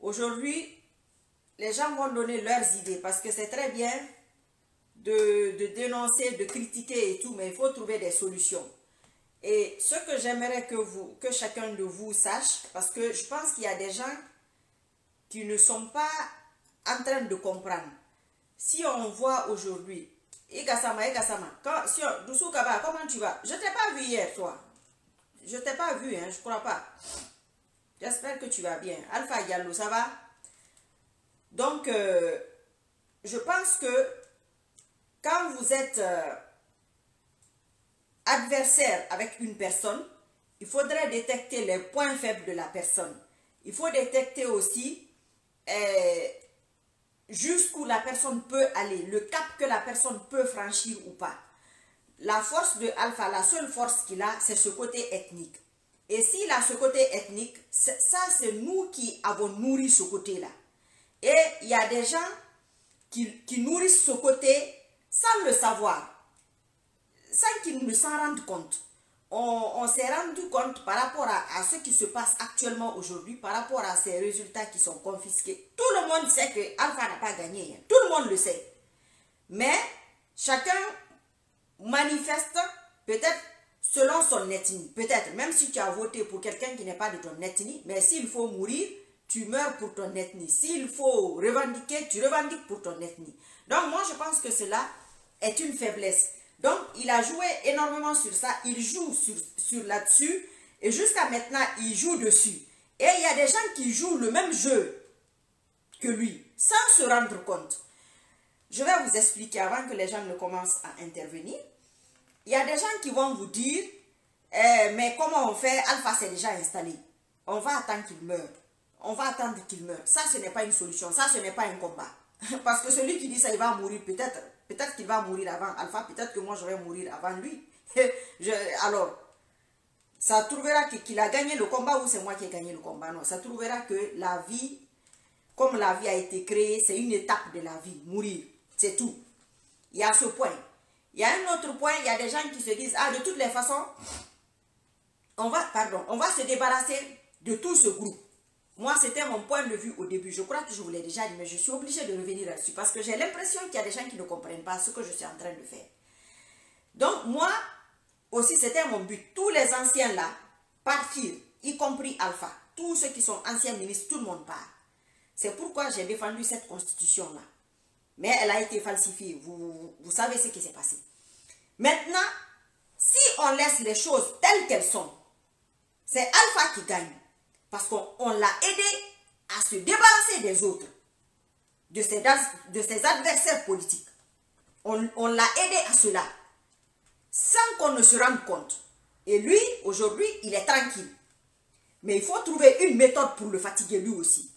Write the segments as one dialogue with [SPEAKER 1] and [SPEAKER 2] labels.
[SPEAKER 1] Aujourd'hui, les gens vont donner leurs idées parce que c'est très bien de dénoncer, de critiquer et tout, mais il faut trouver des solutions. Et ce que j'aimerais que chacun de vous sache, parce que je pense qu'il y a des gens qui ne sont pas en train de comprendre. Si on voit aujourd'hui, Igasama, Doussou Kaba, comment tu vas? Je ne t'ai pas vu hier, toi. Je ne t'ai pas vu, hein, je ne crois pas. J'espère que tu vas bien. Alpha Diallo, ça va? Donc, je pense que quand vous êtes adversaire avec une personne, il faudrait détecter les points faibles de la personne. Il faut détecter aussi jusqu'où la personne peut aller, le cap que la personne peut franchir ou pas. La force de Alpha, la seule force qu'il a, c'est ce côté ethnique. Et s'il a ce côté ethnique, ça c'est nous qui avons nourri ce côté-là. Et il y a des gens qui nourrissent ce côté sans le savoir, sans qu'ils ne s'en rendent compte. On s'est rendu compte par rapport à ce qui se passe actuellement aujourd'hui, par rapport à ces résultats qui sont confisqués. Tout le monde sait que Alpha n'a pas gagné, hein. Tout le monde le sait. Mais chacun manifeste peut-être selon son ethnie. Peut-être, même si tu as voté pour quelqu'un qui n'est pas de ton ethnie, mais s'il faut mourir, tu meurs pour ton ethnie. S'il faut revendiquer, tu revendiques pour ton ethnie. Donc moi, je pense que cela est une faiblesse. Donc, il a joué énormément sur ça. Il joue sur là-dessus. Et jusqu'à maintenant, il joue dessus. Et il y a des gens qui jouent le même jeu que lui, sans se rendre compte. Je vais vous expliquer avant que les gens ne commencent à intervenir. Il y a des gens qui vont vous dire, mais comment on fait? Alpha s'est déjà installé. On va attendre qu'il meure. On va attendre qu'il meure. Ça, ce n'est pas une solution. Ça, ce n'est pas un combat. Parce que celui qui dit ça, il va mourir peut-être. Peut-être qu'il va mourir avant Alpha. Peut-être que moi, je vais mourir avant lui. Alors, ça trouvera qu'il a gagné le combat ou c'est moi qui ai gagné le combat. Non, ça trouvera que la vie, comme la vie a été créée, c'est une étape de la vie. Mourir, c'est tout. Il y a ce point. Il y a un autre point, il y a des gens qui se disent, ah, de toutes les façons, on va se débarrasser de tout ce groupe. Moi, c'était mon point de vue au début. Je crois que je vous l'ai déjà dit, mais je suis obligée de revenir là-dessus parce que j'ai l'impression qu'il y a des gens qui ne comprennent pas ce que je suis en train de faire. Donc, moi aussi, c'était mon but. Tous les anciens là, partir, y compris Alpha, tous ceux qui sont anciens ministres, tout le monde part. C'est pourquoi j'ai défendu cette constitution-là. Mais elle a été falsifiée. Vous savez ce qui s'est passé. Maintenant, si on laisse les choses telles qu'elles sont, c'est Alpha qui gagne. Parce qu'on l'a aidé à se débarrasser des autres, de ses adversaires politiques. On l'a aidé à cela, sans qu'on ne se rende compte. Et lui, aujourd'hui, il est tranquille. Mais il faut trouver une méthode pour le fatiguer lui aussi.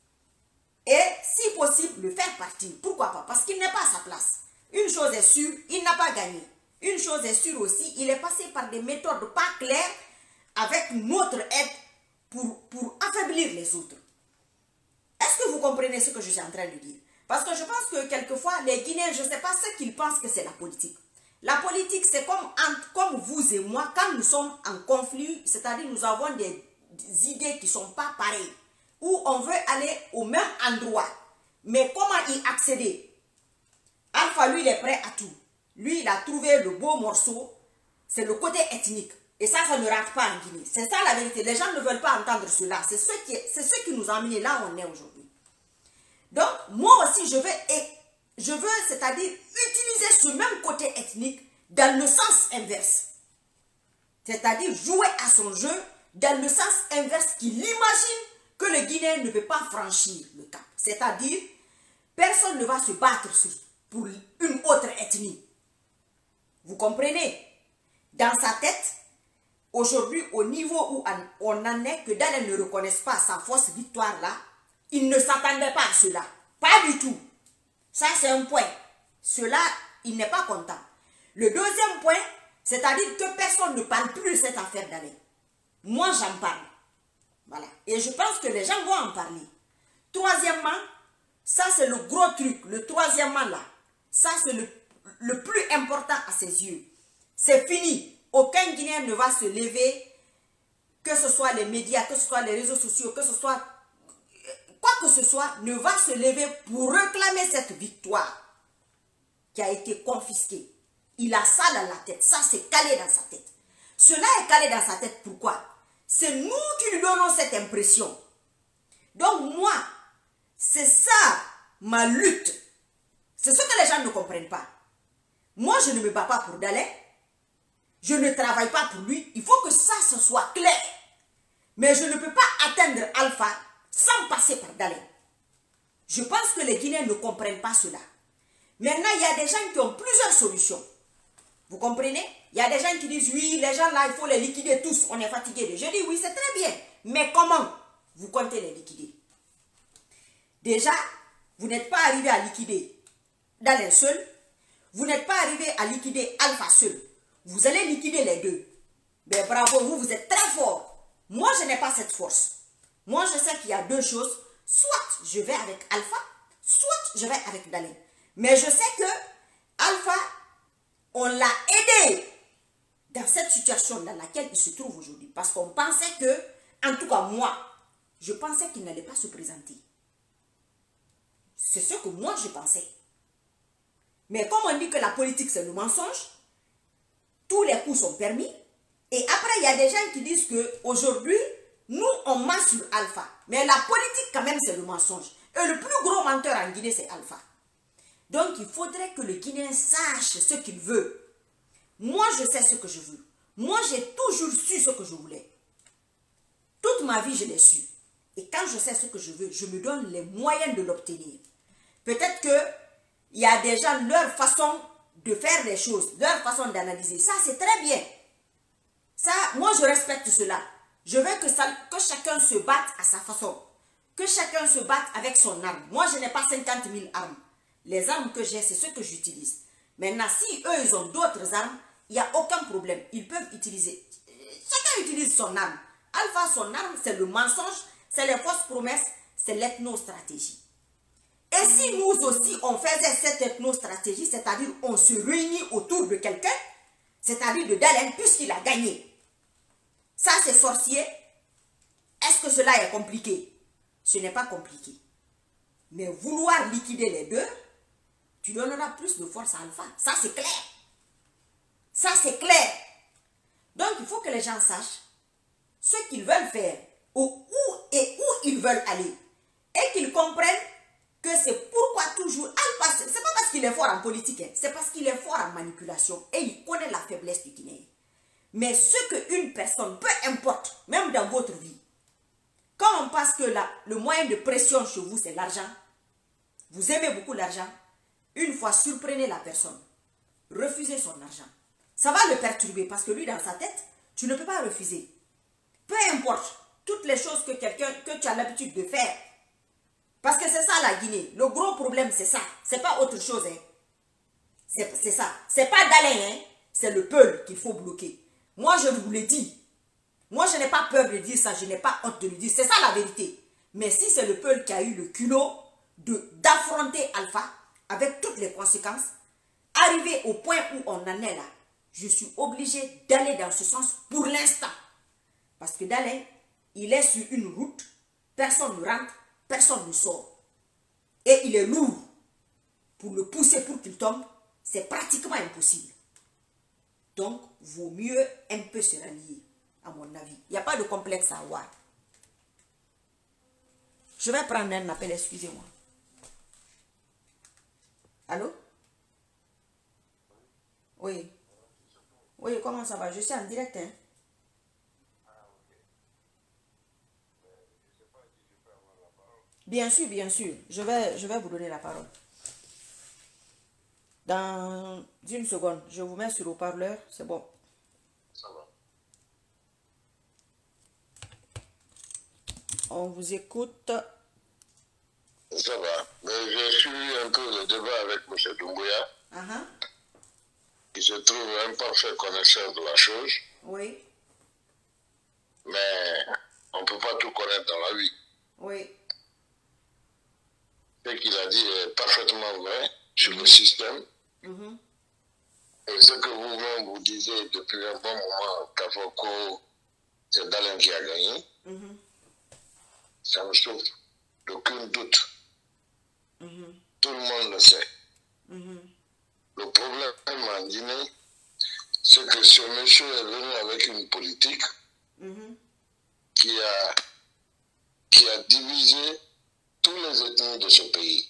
[SPEAKER 1] Et si possible, le faire partir. Pourquoi pas? Parce qu'il n'est pas à sa place. Une chose est sûre, il n'a pas gagné. Une chose est sûre aussi, il est passé par des méthodes pas claires avec notre aide pour affaiblir les autres. Est-ce que vous comprenez ce que je suis en train de dire? Parce que je pense que quelquefois, les Guinéens, je ne sais pas ce qu'ils pensent que c'est la politique. La politique, c'est comme vous et moi, quand nous sommes en conflit, c'est-à-dire nous avons des idées qui ne sont pas pareilles, où on veut aller au même endroit. Mais comment y accéder? Alpha, lui, il est prêt à tout. Lui, il a trouvé le beau morceau, c'est le côté ethnique. Et ça ne rate pas en Guinée. C'est ça la vérité. Les gens ne veulent pas entendre cela. C'est ce qui nous a amenés là où on est aujourd'hui. Donc, moi aussi, je veux, c'est-à-dire, utiliser ce même côté ethnique dans le sens inverse. C'est-à-dire, jouer à son jeu dans le sens inverse qu'il imagine que le Guinéen ne peut pas franchir le cap. C'est-à-dire, personne ne va se battre pour une autre ethnie. Vous comprenez? Dans sa tête, aujourd'hui, au niveau où on en est, que d'elle ne reconnaisse pas sa fausse victoire là, il ne s'attendait pas à cela. Pas du tout. Ça, c'est un point. Cela, il n'est pas content. Le deuxième point, c'est-à-dire que personne ne parle plus de cette affaire d'Alain. Moi, j'en parle. Voilà. Et je pense que les gens vont en parler. Troisièmement, ça, c'est le gros truc. Le troisièmement là, ça, c'est le plus important à ses yeux. C'est fini. Aucun Guinéen ne va se lever, que ce soit les médias, que ce soit les réseaux sociaux, que ce soit quoi que ce soit ne va se lever pour réclamer cette victoire qui a été confisquée. Il a ça dans la tête. Ça, c'est calé dans sa tête. Cela est calé dans sa tête. Pourquoi? C'est nous qui lui donnons cette impression. Donc moi, c'est ça ma lutte. C'est ce que les gens ne comprennent pas. Moi, je ne me bats pas pour Dalin. Je ne travaille pas pour lui. Il faut que ça, ce soit clair. Mais je ne peux pas atteindre Alpha sans passer par Dalin. Je pense que les Guinéens ne comprennent pas cela. Maintenant, il y a des gens qui ont plusieurs solutions. Vous comprenez? Il y a des gens qui disent, oui, les gens là, il faut les liquider tous. On est fatigué. Je dis, oui, c'est très bien. Mais comment vous comptez les liquider? Déjà, vous n'êtes pas arrivé à liquider Dalin seul. Vous n'êtes pas arrivé à liquider Alpha seul. Vous allez liquider les deux. Mais bravo, vous êtes très fort. Moi, je n'ai pas cette force. Moi, je sais qu'il y a deux choses. Soit je vais avec Alpha, soit je vais avec Dalin. Mais je sais que Alpha, on l'a aidé dans cette situation dans laquelle il se trouve aujourd'hui. Parce qu'on pensait que, en tout cas moi, je pensais qu'il n'allait pas se présenter. C'est ce que moi je pensais. Mais comme on dit que la politique c'est le mensonge, tous les coups sont permis. Et après il y a des gens qui disent qu'aujourd'hui, nous on ment sur Alpha. Mais la politique quand même c'est le mensonge. Et le plus gros menteur en Guinée c'est Alpha. Donc il faudrait que le Guinéen sache ce qu'il veut. Moi je sais ce que je veux. Moi j'ai toujours su ce que je voulais. Toute ma vie je l'ai su. Et quand je sais ce que je veux, je me donne les moyens de l'obtenir. Peut-être qu'il y a des gens, leur façon de faire les choses, leur façon d'analyser. Ça c'est très bien. Ça, moi je respecte cela. Je veux que chacun se batte à sa façon. Que chacun se batte avec son arme. Moi je n'ai pas 50 000 armes. Les armes que j'ai, c'est ce que j'utilise. Maintenant, si eux, ils ont d'autres armes, il n'y a aucun problème. Ils peuvent utiliser. Chacun utilise son arme. Alpha, son arme, c'est le mensonge, c'est les fausses promesses, c'est l'ethnostratégie. Et si nous aussi, on faisait cette ethnostratégie, c'est-à-dire on se réunit autour de quelqu'un, c'est-à-dire de Dalin, puisqu'il a gagné. Ça, c'est sorcier. Est-ce que cela est compliqué? Ce n'est pas compliqué. Mais vouloir liquider les deux, tu donneras plus de force à Alpha. Ça, c'est clair. Ça, c'est clair. Donc, il faut que les gens sachent ce qu'ils veulent faire, où ils veulent aller. Et qu'ils comprennent que c'est pourquoi toujours Alpha, c'est pas parce qu'il est fort en politique, hein, c'est parce qu'il est fort en manipulation. Et il connaît la faiblesse du Guinéen. Mais ce qu'une personne, peu importe, même dans votre vie, quand on pense que le moyen de pression chez vous, c'est l'argent, vous aimez beaucoup l'argent, une fois surprenez la personne, refusez son argent. Ça va le perturber parce que lui, dans sa tête, tu ne peux pas refuser. Peu importe toutes les choses que tu as l'habitude de faire. Parce que c'est ça la Guinée. Le gros problème, c'est ça. C'est pas autre chose. Hein. C'est ça. C'est pas Dalin. Hein. C'est le peuple qu'il faut bloquer. Moi, je vous le dis. Moi, je n'ai pas peur de dire ça. Je n'ai pas honte de le dire. C'est ça la vérité. Mais si c'est le peuple qui a eu le culot d'affronter Alpha avec toutes les conséquences, arrivé au point où on en est là, je suis obligé d'aller dans ce sens pour l'instant. Parce que Dalin, il est sur une route, personne ne rentre, personne ne sort. Et il est lourd. Pour le pousser pour qu'il tombe, c'est pratiquement impossible. Donc, vaut mieux un peu se rallier, à mon avis. Il n'y a pas de complexe à avoir. Je vais prendre un appel, excusez-moi. Allô? Oui. Oui, comment ça va? Je suis en direct, hein? Bien sûr, bien sûr. Je vais vous donner la parole. Dans une seconde, je vous mets sur haut-parleur. C'est bon.
[SPEAKER 2] Ça va.
[SPEAKER 1] On vous écoute.
[SPEAKER 2] Ça va. Mais j'ai suivi un peu le débat avec M. Doumbouya, qui se trouve un parfait connaisseur de la chose.
[SPEAKER 1] Oui.
[SPEAKER 2] Mais on ne peut pas tout connaître dans la vie.
[SPEAKER 1] Oui.
[SPEAKER 2] Ce qu'il a dit est parfaitement vrai sur le système. Et ce que vous-même vous disiez depuis un bon moment, qu'Afoko, c'est Dalin qui a gagné, ça me souffle. d'aucun doute. Tout le monde le sait. Le problème en Guinée, c'est que ce monsieur est venu avec une politique qui a divisé tous les ethnies de ce pays.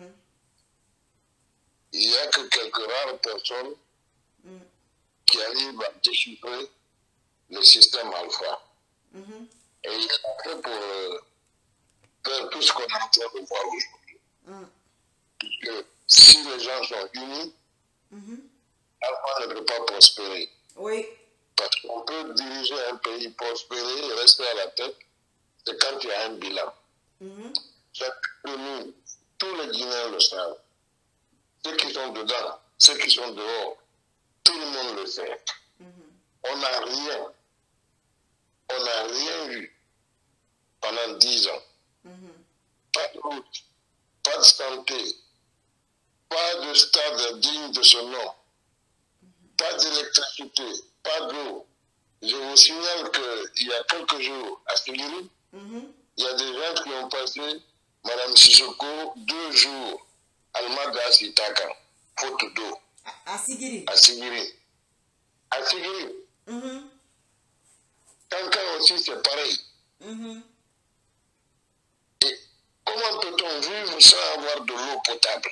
[SPEAKER 2] Il n'y a que quelques rares personnes qui arrivent à déchiffrer le système alpha. Et il a fait pour faire tout ce qu'on est en train de voir aujourd'hui. Puisque si les gens sont unis, alpha ne peut pas prospérer.
[SPEAKER 1] Oui.
[SPEAKER 2] Parce qu'on peut diriger un pays, prospérer et rester à la tête, c'est quand il y a un bilan. Nous, tous les Guinéens le savent. Ceux qui sont dedans, ceux qui sont dehors, tout le monde le sait. On n'a rien eu pendant 10 ans. Pas de route, pas de santé, pas de stade digne de ce nom, pas d'électricité, pas d'eau. Je vous signale qu'il y a quelques jours à Sigiri, il y a des gens qui ont passé, Madame Sissoko, 2 jours, Almada Sitaka, faute d'eau.
[SPEAKER 1] À Sigiri.
[SPEAKER 2] À Sigiri. À Sigiri. Kankan aussi, c'est pareil. Et comment peut-on vivre sans avoir de l'eau potable?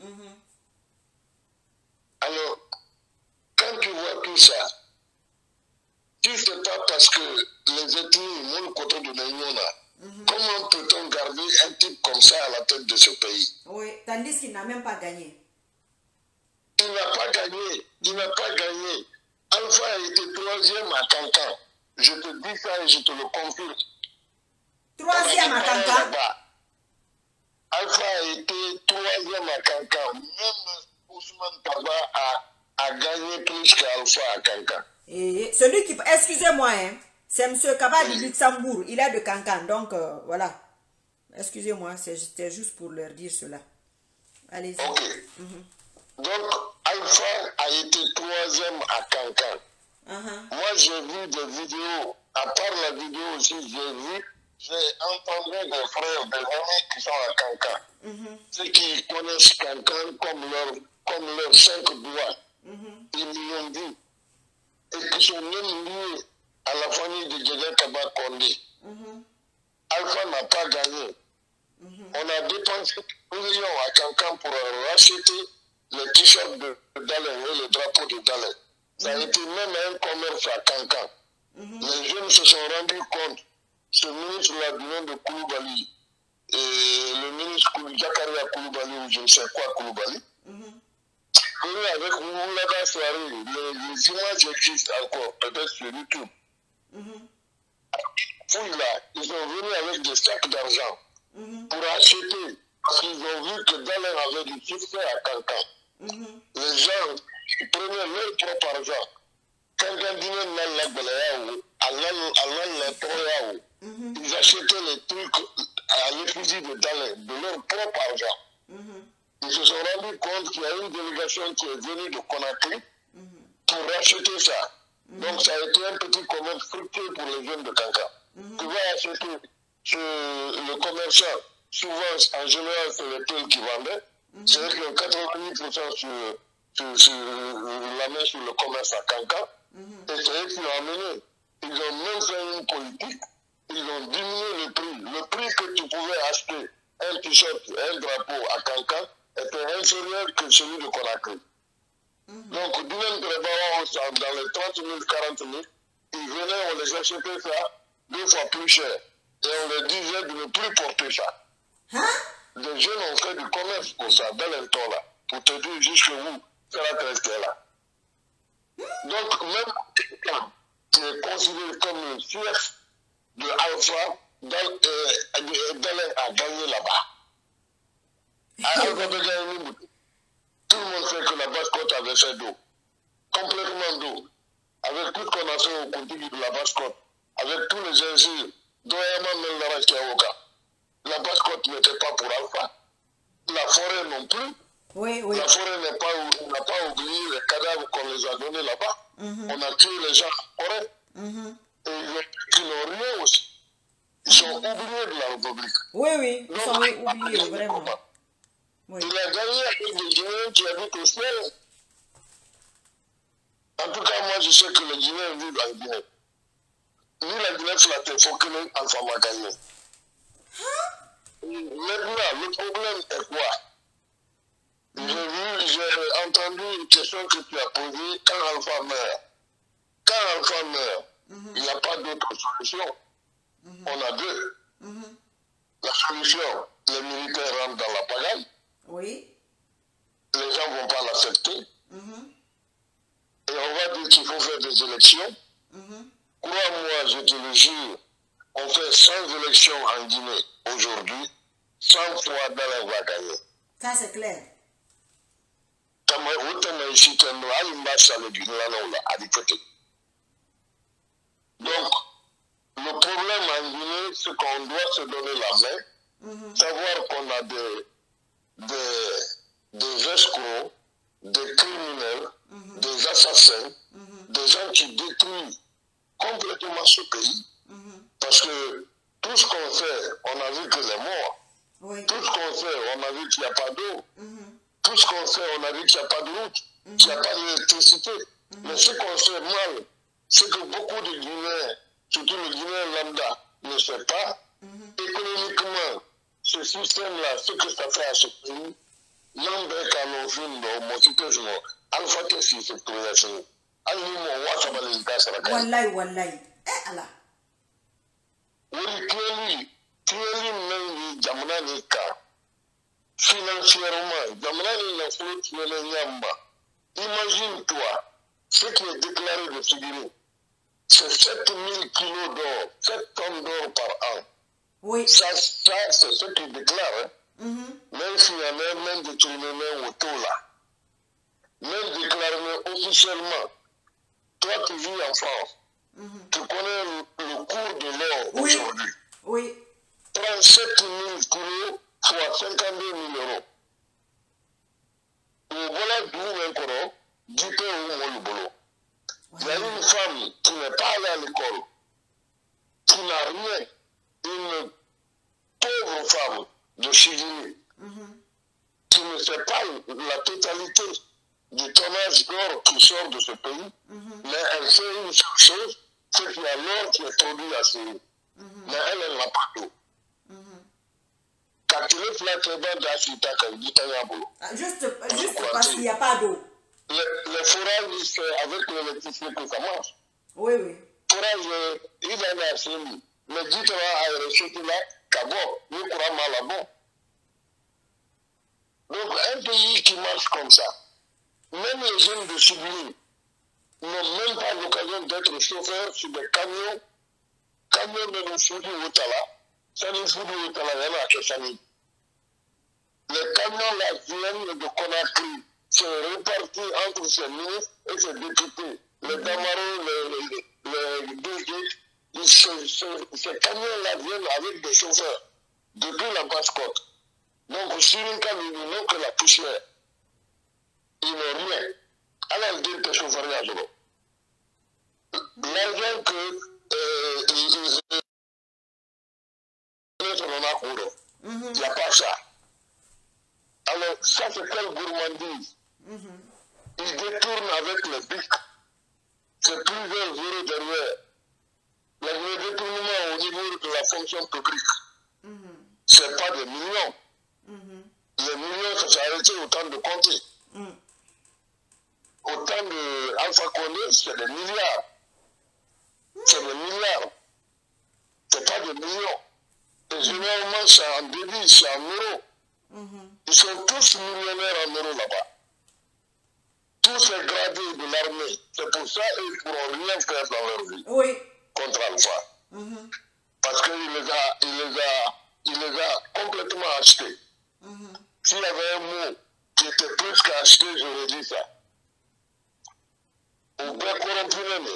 [SPEAKER 2] Alors, quand tu vois tout ça, si ce n'est pas parce que les ethnies, mon côté de l'Union, comment peut-on garder un type comme ça à la tête de ce pays?
[SPEAKER 1] Oui, tandis qu'il n'a même pas gagné.
[SPEAKER 2] Il n'a pas gagné. Il n'a pas gagné. Alpha a été 3e à Kankan. Je te dis ça et je te le confirme.
[SPEAKER 1] 3e à Kankan.
[SPEAKER 2] Alpha a été 3e à Kankan. Même Ousmane Taba a gagné plus qu'Alpha à Kankan.
[SPEAKER 1] Et celui qui... Excusez-moi, hein, c'est M. Kaba du Luxembourg. Il est de Kankan. Donc, voilà. Excusez-moi, c'était juste pour leur dire cela. Allez-y.
[SPEAKER 2] Ok. Donc, Alpha a été 3e à Kankan. Moi, j'ai vu des vidéos. À part la vidéo aussi, j'ai entendu des frères, des amis qui sont à Kankan. Ceux qui connaissent Kankan comme leurs 5 doigts. Ils me l'ont dit. Et qui sont même liés à la famille de Djedé Kaba Kondé. Alpha n'a pas gagné. On a dépensé 1 million à Kankan pour racheter les t-shirts de Dalin et le drapeau de Dalin. Ça a été même un commerce à Kankan. Les jeunes se sont rendus compte. Ce ministre-là du nom de Koulibaly, et le ministre Jakaria Koulibaly, ou je ne sais quoi Koulibaly, venu avec Moulada Soirée, les images existent encore, peut-être sur YouTube. Là, ils sont venus avec des sacs d'argent pour acheter, parce qu'ils ont vu que Dalin avait du succès à Kankan. Les gens, ils prenaient leur propre argent. Kankan dînait dans la Balayaou, ils achetaient les trucs à l'effigie de Dalin, de leur propre argent. Ils se sont rendus compte qu'il y a une délégation qui est venue de Conakry pour racheter ça. Donc ça a été un petit commerce fructueux pour les jeunes de Kankan. Tu vas acheter le commerçant, souvent en général c'est les tels qui vendaient, c'est-à-dire que 90% sur la main sur le commerce à Kankan, et c'est eux qui l'ont amené. Ils ont même fait une politique, ils ont diminué le prix. Le prix que tu pouvais acheter un t-shirt, un drapeau à Kankan était inférieur que celui de Conakry. Donc, dans les 30 000, 40 000, ils venaient, on les achetait ça 2 fois plus cher. Et on leur disait de ne plus porter ça. Les jeunes ont fait du commerce pour ça, dans l'entour là, pour te dire jusque où ça va rester là. Donc, même quelqu'un qui est considéré comme le chef de Alpha, Dalin a gagné là-bas. Tout le monde sait que la basse-côte avait fait d'eau. Complètement d'eau. Avec tout ce qu'on a fait au contenu de la basse-côte, avec tous les injures, Doyama Meldara Kiaoka, la basse-côte n'était pas pour Alpha. La forêt non plus.
[SPEAKER 1] Oui, oui.
[SPEAKER 2] La forêt n'a pas oublié les cadavres qu'on les a donnés là-bas. On a tué les gens en forêt. Et ils n'ont rien aussi. Ils sont oubliés de la République.
[SPEAKER 1] Oui, oui, ils
[SPEAKER 2] Donc,
[SPEAKER 1] sont oubliés, vraiment. Oui.
[SPEAKER 2] Il a gagné avec des Guinéens qui habitent au ciel. En tout cas, moi, je sais que les Guinéens vivent en Guinée. Ni la Guinée flattée, il faut que les enfants m'aient gagné. Maintenant, le problème est quoi? J'ai entendu une question que tu as posée quand Alpha meurt. Quand Alpha meurt, il n'y a pas d'autre solution. On a deux. La solution, les militaires rentrent dans la pagaille.
[SPEAKER 1] Oui.
[SPEAKER 2] Les gens ne vont pas l'accepter. Et on va dire qu'il faut faire des élections. Crois-moi, je te le jure, on fait 100 élections en Guinée aujourd'hui, 100 fois Dalin va gagner.
[SPEAKER 1] Ça, c'est clair.
[SPEAKER 2] Donc, le problème en Guinée, c'est qu'on doit se donner la main, savoir qu'on a des escrocs, des criminels, des assassins, des gens qui détruisent complètement ce pays, parce que tout ce qu'on fait, on a vu que les morts.
[SPEAKER 1] Oui.
[SPEAKER 2] Tout ce qu'on fait, on a vu qu'il n'y a pas d'eau. Tout ce qu'on fait, on a vu qu'il n'y a pas de route, qu'il n'y a pas d'électricité. Mais ce qu'on fait mal, c'est que beaucoup de Guinéens, surtout les Guinéens lambda, ne savent pas. Économiquement, ce système-là, ce que ça fait à ce pays, l'Amérique a l'offre Alpha Tessi, c'est tout le monde.
[SPEAKER 1] Wallahi, wallahi. Eh, Allah.
[SPEAKER 2] Oui, clearly, même Jamana n'est qu'à financièrement, Jamana n'est pas imagine-toi, ce qui est déclaré de figurer, c'est 7000 kilos d'or, 7 tonnes d'or par an.
[SPEAKER 1] Oui.
[SPEAKER 2] Ça c'est ce qu'il déclare. Même s'il y en a même détourné autour là. Même déclaré officiellement. Toi, tu vis en France. Tu connais le cours de l'or aujourd'hui.
[SPEAKER 1] Oui.
[SPEAKER 2] 37 000 kilos fois 52 000 euros. Voilà d'où encore, du peu où le boulot. Il y a une femme qui n'est pas allée à l'école, qui n'a rien, une pauvre femme de Chili, qui ne sait pas la totalité du tonnage d'or qui sort de ce pays, mais elle fait une seule chose, c'est qu'il y a l'or qui est produit à Syrie. Mais elle n'a pas d'eau.
[SPEAKER 1] Juste parce qu'il n'y a pas d'eau.
[SPEAKER 2] Les forages, c'est avec l'électricité que ça marche.
[SPEAKER 1] Oui, oui.
[SPEAKER 2] Forage, il en a fini. Mais dites-moi à l'électricité là, qu'abord, nous courons mal là-bas. Donc, un pays qui marche comme ça, même les jeunes de Sibili n'ont même pas l'occasion d'être chauffeurs sur des camions. Camions de nous foutu au Tala. Ça nous foutu au Tala, il y en a que ça nous. Les camions là viennent de Conakry, se répartis entre ces ministres et ces députés. Les Damaro, les DG, ces camions-là viennent avec des chauffeurs depuis la basse-côte. Donc, sur une camion, ils n'ont que la poussière. Ils n'ont rien. Alors, ils disent que chauffeurs, il y a l'argent que il n'y a pas ça. Alors, ça, c'est quelle gourmandise. Ils détournent avec les bics. C'est plusieurs euros derrière. Le détournement au niveau de la fonction publique, ce n'est pas des millions. Les millions, ça s'est arrêté au temps de Conté. Au temps de Alpha Condé, c'est des milliards. C'est des milliards. Ce n'est pas des millions. Et généralement, c'est en devise, c'est en euros. Ils sont tous millionnaires en euros là-bas. Tous les gradés de l'armée. C'est pour ça qu'ils ne pourront rien faire dans leur vie.
[SPEAKER 1] Oui.
[SPEAKER 2] Contre Alpha. Parce qu'il les a complètement achetés. S'il y avait un mot qui était plus qu'acheté, j'aurais dit ça. Ou bien corrompu même.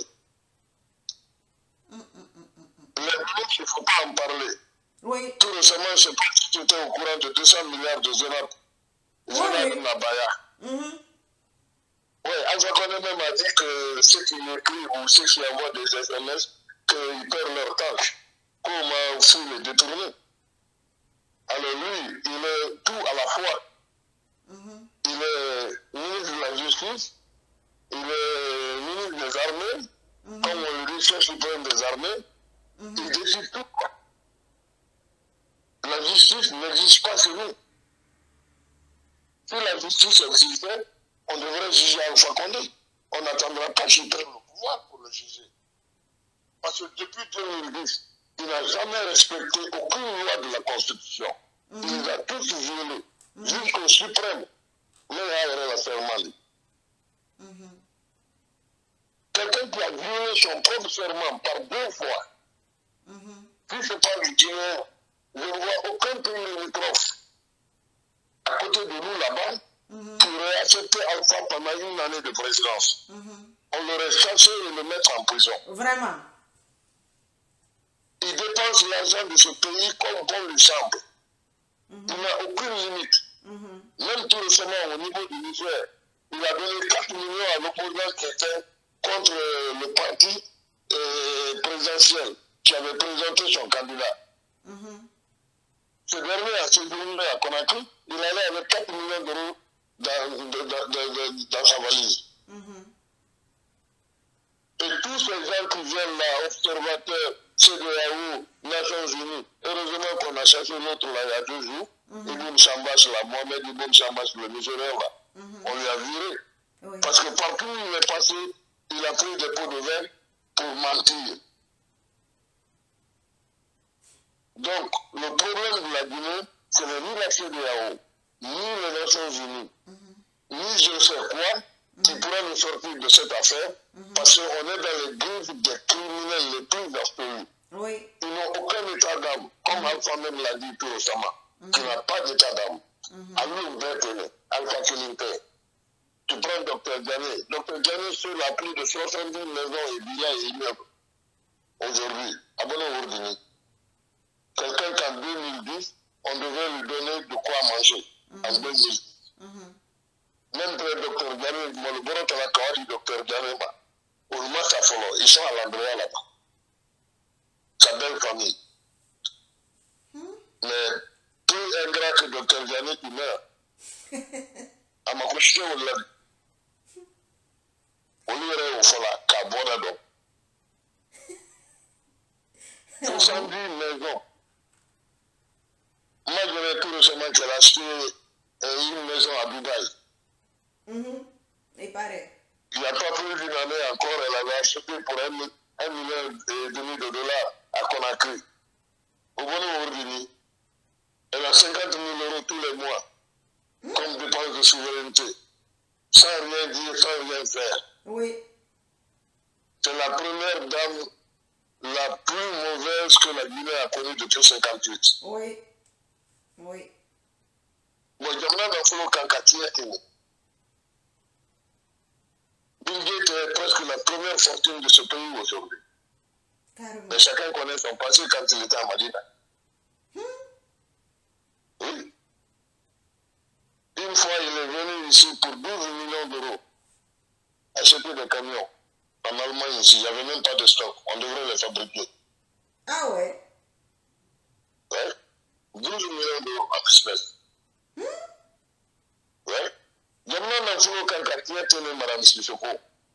[SPEAKER 2] Les ministres, il ne faut pas en parler.
[SPEAKER 1] Oui.
[SPEAKER 2] Tout récemment, je ne sais pas si tu étais au courant de 200 milliards de Zénab. Zénab Nabaya. Oui, Alpha Condé même a dit que ceux qui écrivent ou ceux qui envoient des SMS, qu'ils perdent leur temps. comment faut le détourner. Alors lui, il est tout à la fois. Il est ministre de la Justice, il est ministre des Armées, comme on le dit, chef suprême des Armées, il décide tout. La justice n'existe pas chez nous. Si la justice existait, on devrait juger Alpha Condé. On n'attendra pas qu'il prenne le pouvoir pour le juger. Parce que depuis 2010, il n'a jamais respecté aucune loi de la Constitution. Il les a tous violés, jusqu'au suprême. Quelqu'un qui a violé son propre serment par 2 fois, si ce n'est pas le Guinéen, je ne vois aucun pays limitrophe à côté de nous là-bas qui aurait accepté Alpha pendant une année de présidence. On l'aurait chassé et le mettre en prison.
[SPEAKER 1] Vraiment.
[SPEAKER 2] Il dépense l'argent de ce pays comme bon lui semble. Il n'a aucune limite. Même tout récemment, au niveau du Niger, il a donné 4 millions à l'opposant qui était contre le parti présidentiel qui avait présenté son candidat. Ce dernier a séjourné à Conakry, il allait avec 4 millions d'euros dans sa valise. Et tous ces gens qui viennent là, observateurs, CEDEAO, Nations Unies, heureusement qu'on a cherché l'autre là il y a 2 jours, Ibn Sambas là, Mohamed Ibn Sambas, le Nigérien là, on lui a viré. Oui. Parce que partout où il est passé, il a pris des pots de vin pour mentir. Donc, le problème de la Guinée, ce n'est ni la CEDEAO, ni les Nations Unies, ni je ne sais quoi, qui pourrait nous sortir de cette affaire, parce qu'on est dans les griffes des criminels les plus absolus. Oui. Ils n'ont aucun état d'âme, comme Alpha même l'a dit tout récemment, qui n'a pas d'état d'âme. Alou Bertone, Alpha Kilimpe, tu prends Dr Diané. Dr Diané, seul a plus de 70 maisons et villas et immeubles. Aujourd'hui, à Bono-Ourdini. Quelqu'un qu'en 2010, on devait lui donner de quoi manger. En 2010. Même le docteur Diané, le bureau de la Kawa du docteur Diané, ils sont à l'endroit là-bas. Sa belle famille. Mais plus ingrat que docteur Diané qui meurt. À ma couche, on l'a dit. On lui aurait au fond là, qu'à Bonadon. 70 maisons. Moi, je vais tout récemment qu'elle a acheté une maison à Dubaï.
[SPEAKER 1] Il paraît.
[SPEAKER 2] Il n'y a pas plus d'une année encore, elle avait acheté pour 1,5 million de dollars à Conakry. Au Bono-Ourdini, elle a 50 000 euros tous les mois comme dépense de souveraineté, sans rien dire, sans rien faire. Oui. C'est la première dame la plus mauvaise que la Guinée a connue depuis 1958.
[SPEAKER 1] Oui. Oui.
[SPEAKER 2] Bon, je me demande quand Bill Gates est presque la première fortune de ce pays aujourd'hui. Mais chacun connaît son passé quand il était à Madina. Oui. Une fois, il est venu ici pour 12 millions d'euros acheter des camions. En Allemagne, ici, il n'y avait même pas de stock. On devrait les fabriquer.
[SPEAKER 1] Ah ouais?
[SPEAKER 2] Ouais. 12 millions d'euros en espèces. Ouais. Maintenant, dans le fond, quand quelqu'un tenait Madame Sissoko.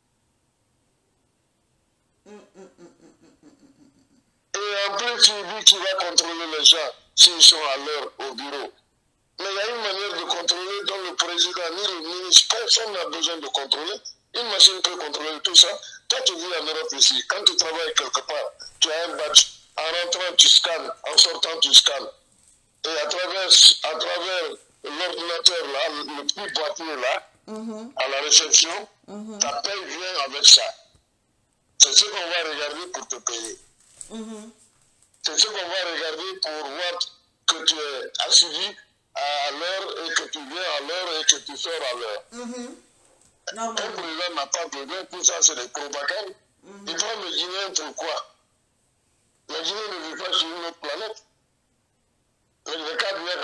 [SPEAKER 2] Et en plus, il dit qu'il va contrôler les gens s'ils sont à l'heure au bureau. Mais il y a une manière de contrôler dont le président ni le ministre, personne n'a besoin de contrôler. Une machine peut contrôler tout ça. Toi, tu vis en Europe ici. Quand tu travailles quelque part, tu as un badge. En rentrant, tu scannes. En sortant, tu scannes. Et à travers l'ordinateur, là, le petit boîtier là, à la réception, ta paye vient avec ça. C'est ce qu'on va regarder pour te payer. C'est ce qu'on va regarder pour voir que tu es assidu à l'heure et que tu viens à l'heure et que tu sors à l'heure. Un président n'a pas besoin, tout ça c'est des propagandes. Il prend le Guinéen pourquoi? Le Guinée ne vit pas sur une autre planète. Le cas de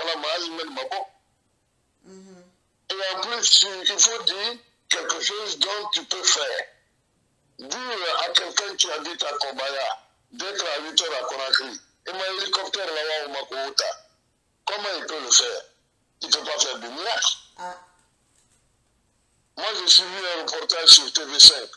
[SPEAKER 2] et en plus, il faut dire quelque chose dont tu peux faire. Dire à quelqu'un qui habite à Kobaya d'être à 8 heures à Conakry Et mon hélicoptère là-bas au Makouta, comment il peut le faire? Il ne peut pas faire de miracle.
[SPEAKER 1] Ah.
[SPEAKER 2] Moi, j'ai suivi un reportage sur TV5.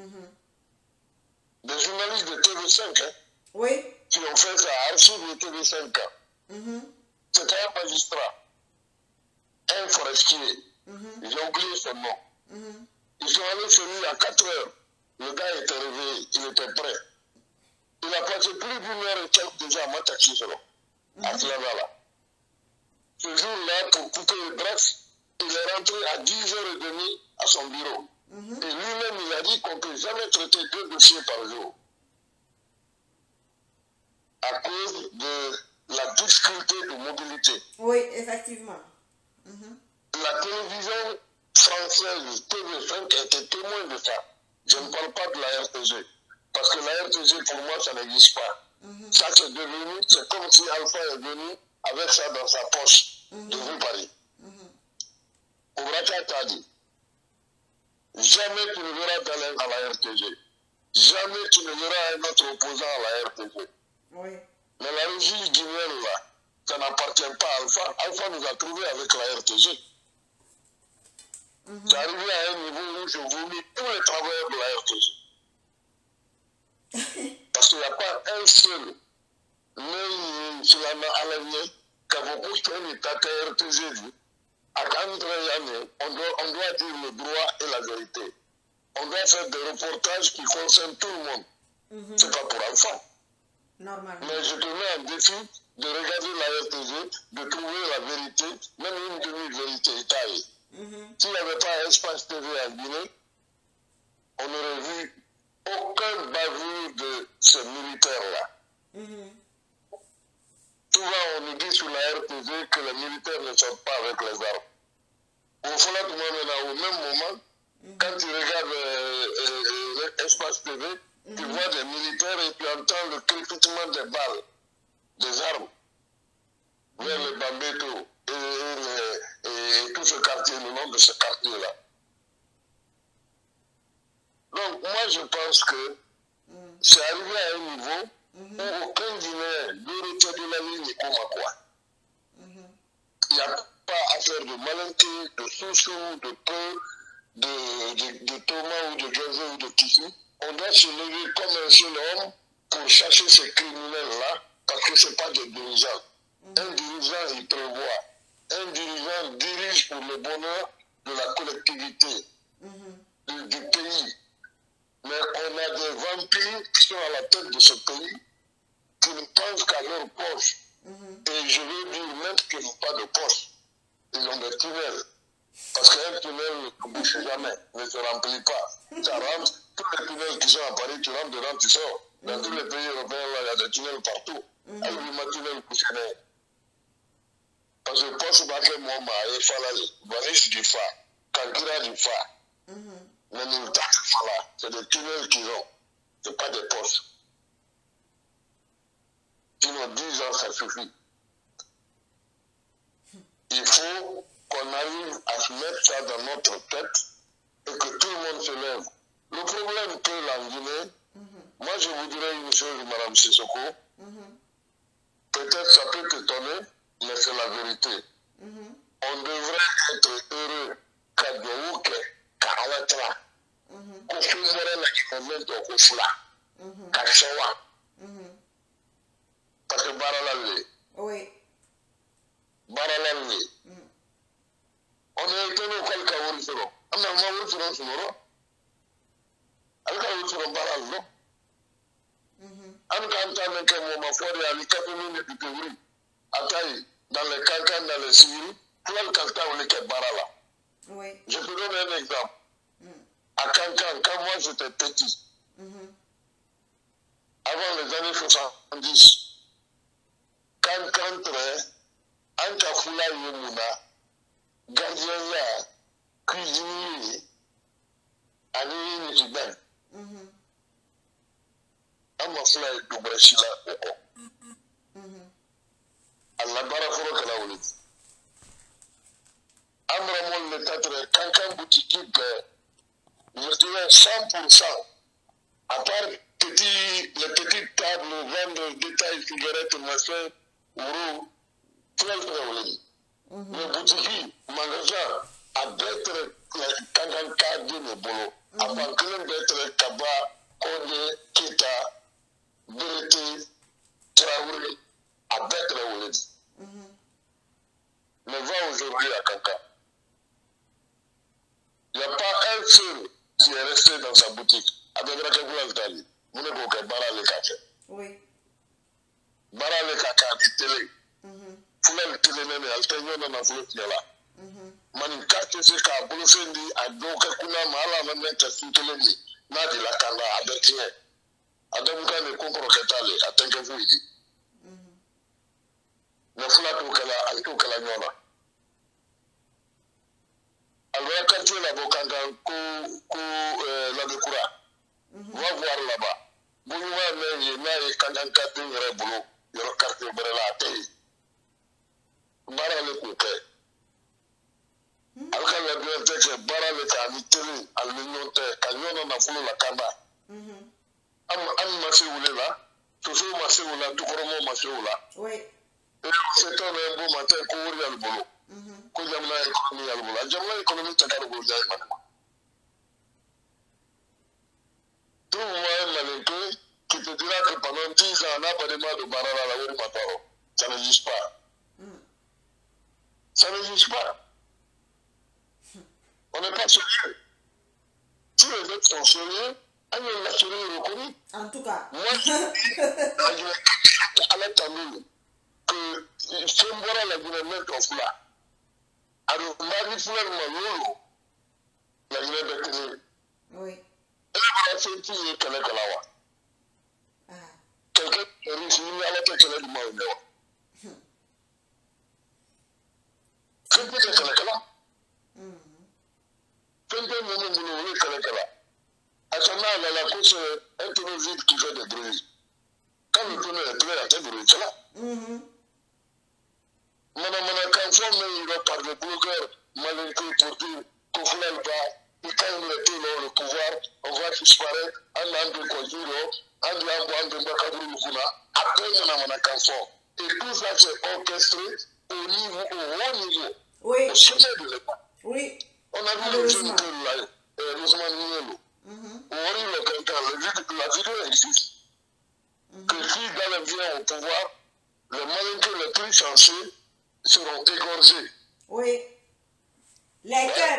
[SPEAKER 2] Des journalistes de TV5, hein,
[SPEAKER 1] Oui.
[SPEAKER 2] qui ont fait ça, archive de TV5. C'était un magistrat, un forestier. J'ai oublié son nom. Ils sont allés chez lui à 4 heures. Le gars était réveillé, il était prêt. Il a passé plus d'une heure et quelques déjà à Matachi solo, à Flavala. Ce jour-là, pour couper le bref, il est rentré à 10h30 à son bureau. Et lui-même, il a dit qu'on ne peut jamais traiter 2 dossiers par jour. À cause de la difficulté de mobilité.
[SPEAKER 1] Oui, effectivement.
[SPEAKER 2] La télévision française TV5 était témoin de ça. Je ne parle pas de la RTG. Parce que la RTG, pour moi, ça n'existe pas. Ça, c'est devenu, c'est comme si Alpha est venu avec ça dans sa poche, devant Paris. Obraka t'a dit, jamais tu ne verras Dalen à la RTG. Jamais tu ne verras un autre opposant à la RTG.
[SPEAKER 1] Oui.
[SPEAKER 2] Mais la régie guinéenne, là, ça n'appartient pas à Alpha. Alpha nous a trouvés avec la RTG. C'est arrivé à un niveau où je voulais tous les travailleurs de la RTG. Parce qu'il n'y a pas un seul, mais sur la main à l'année, qui a beaucoup de temps de RTG. On doit dire le droit et la vérité. On doit faire des reportages qui concernent tout le monde. C'est pas pour Alpha.
[SPEAKER 1] Normalement.
[SPEAKER 2] Mais je te mets un défi de regarder la RTG, de trouver la vérité, même une demi-vérité taillée. S'il n'y avait pas Espace TV en Guinée, on n'aurait vu aucun bavure de ces militaires-là. Souvent, on nous dit sur la RTG que les militaires ne sortent pas avec les armes. Au fond, là, au même moment, quand tu regardes Espace TV, tu vois des militaires et tu entends le crépitement des balles, des armes, vers le Bambeto et tout ce quartier, le nom de ce quartier-là. Donc, moi, je pense que c'est arrivé à un niveau où aucun Guinéen ne retient de la ligne comme à quoi. Il n'y a pas à faire de malinté, de souchou, de peu, de Thomas ou de Gazé ou de Tissu. On doit se lever comme un seul homme pour chercher ces criminels-là, parce que ce n'est pas des dirigeants. Un dirigeant, il prévoit. Un dirigeant dirige pour le bonheur de la collectivité, du pays. Mais on a des vampires qui sont à la tête de ce pays, qui ne pensent qu'à leur poche. Et je veux dire même qu'ils n'ont pas de poche. Ils ont des tunnels. Parce qu'un tunnel ne bouge jamais, ne se remplit pas. Ça rentre, tous les tunnels qui sont à Paris, tu rentres dedans, tu sors. Dans tous les pays européens, là, il y a des tunnels partout. Avec le tunnel coussinet. Parce que poche baquet moi, et falale, valise du fa, kankira du fa. Mais nous, c'est des tunnels qu'ils ont. Ce n'est pas des poches. Sinon, 10 ans, ça suffit. Il faut qu'on arrive à se mettre ça dans notre tête et que tout le monde se lève. Le problème que la Guinée, moi je vous dirais une chose, Madame Sissoko, peut-être ça peut t'étonner, mais c'est la vérité. On devrait être heureux qu'à Djouke, qu'à Awatra, qu'au Fumore, qu'au Mento, qu'au Fula, qu'à Shawa. Parce que Baralale.
[SPEAKER 1] Oui.
[SPEAKER 2] Baralale. On est étonné au cas où on on a un sur un sonoro. Alka sur un baral, non? Quand on a un cas où on a 4 minutes de théorie, dans les cancans, dans les civils, tout le cancan, on est qu'à barala.
[SPEAKER 1] Oui.
[SPEAKER 2] Je te donne un exemple. À Cancan, quand moi j'étais petit, avant les années 70, quand rentrait, en Kafula Yemuna, gardien là, cuisinier, ani Nikiben. Ama fula Dubrashila Oko. Allah Baraforo Kalawuli. Amramon le tatre, Cancan boutique, je dirais 100%, à part petites tables vendent détails, cigarettes, machin, euros, tout le monde. Mais boutique, magasin, à d'être quand cadre de boulot, avant que d'être Kaba, Kone, Kita, Berete, Traoré, à d'être Woledi. Mais va aujourd'hui à Kanka. Il n'y a pas un seul qui est resté dans sa boutique. Avec la calculation d'Ali, vous ne pouvez pas barrer les cafés.
[SPEAKER 1] Oui.
[SPEAKER 2] Barrer les cafés à la télé. Fula le télé, elle t'a dans la flotte là. Man, carte c'est qu'à Bolofendi, à Dokakuna, Mala, Mameta, Soutélemi, Nadi la Kanda, à Betien. À Damuka, le Concro Ketale, à Tenkefouidi. Le Fula Tokala, à Tokala Nona. Alors, quand tu es là-bas, quand la Bekura, va voir là-bas. Boulouva, mais il y a un carte de boulot, il y a un carte de brela, Bara le Kouké. Alka la bibliothèque, Bara le Kaniteli, Almignote, Kanyon na Fulu la Kanda. Am Maséoula là, toujours Maséoula, tout comme Maséoula.
[SPEAKER 1] Oui.
[SPEAKER 2] Et c'est un beau matin, courir le boulot. Quand j'aime l'économie à l'boulot, j'aime l'économie de la boulot. Tout le monde malinqué qui te dira que pendant 10 ans, on n'a pas de mal de Bara à la Wuri Mataro. Ça n'existe pas. Ça n'existe pas. On n'est pas sérieux. Si les autres sont sérieux, on est sérieux reconnu.
[SPEAKER 1] En tout cas.
[SPEAKER 2] Moi, je dis à la Tamoul que c'est moi la gouvernement of là. Alors, Marie Fleur Malolo, la gouvernement.
[SPEAKER 1] Oui.
[SPEAKER 2] Elle va faire qui est Kalakalawa. Quelqu'un qui est riche, il y a la tête de Maoua. C'est peut-être Kalakala. Quelqu'un qui est Kalakala. À ce moment-là, la course est un peu vite qui fait des bruits. Quand le tonneau est plein, il y a des bruits, c'est là. Madame Kanfon, mais il va par le blogueur, malinqué pour dire qu'on ne voulait pas. Et quand il était le pouvoir, on va disparaître, on a un peu conduire, on a un peu de après Madame Kanfon. Et tout ça, c'est orchestré au haut niveau.
[SPEAKER 1] Oui.
[SPEAKER 2] Au sommet de l'État.
[SPEAKER 1] Oui.
[SPEAKER 2] On a vu le jeune là, Rosemary Nielo. On rit le cancan, la vidéo existe. Que si Galem vient au pouvoir, les malinqués les plus chanceux seront égorgés.
[SPEAKER 1] Oui. Les cœurs.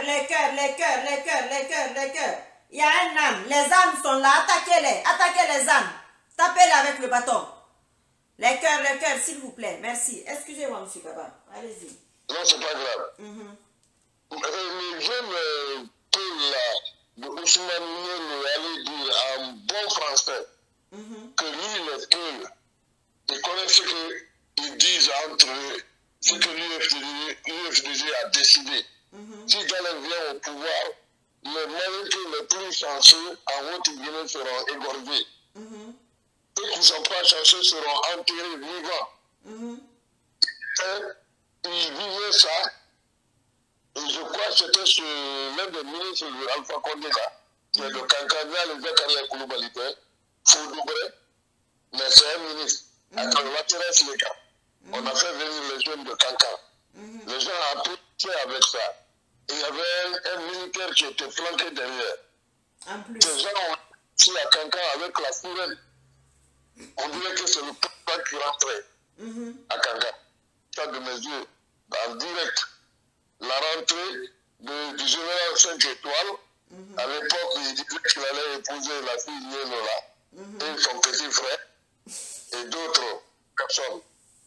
[SPEAKER 1] Il y a un âne. Les ânes sont là. Attaquez les ânes. Tapez-les avec le bâton. Les cœurs, s'il vous plaît. Merci. Excusez-moi, M. Kaba. Allez-y.
[SPEAKER 2] Non, c'est pas grave. Le jeune Paul là, de Ousmane Nielo, allait dire en bon français que lui, le Paul, il connaît ce qu'ils disent entre eux, ce que l'UFDG a décidé. Si Galem vient au pouvoir, les malinqués les plus chanceux en Haute-Guinée seront égorgés. Ceux qui ne sont pas chanceux seront enterrés vivants. Et ils vivaient ça. Et je crois que c'était l'un des ministres de Alpha Condé, qui est le Kankana, le Zakaria Kouloubalité, Foudoubré, mais c'est un ministre. Attends, on va tirer sur les cas. On a fait venir les jeunes de Kankan. Les gens ont appris avec ça. Il y avait un militaire qui était flanqué derrière.
[SPEAKER 1] En plus.
[SPEAKER 2] Ces gens ont tiré à Kankan avec la fourrelle. On dirait que c'est le peuple qui rentrait à Kankan. Ça de mes yeux, en direct. La rentrée du général 5 étoiles, à l'époque, il disait qu'il allait épouser la fille Nienola et son petit frère et d'autres personnes.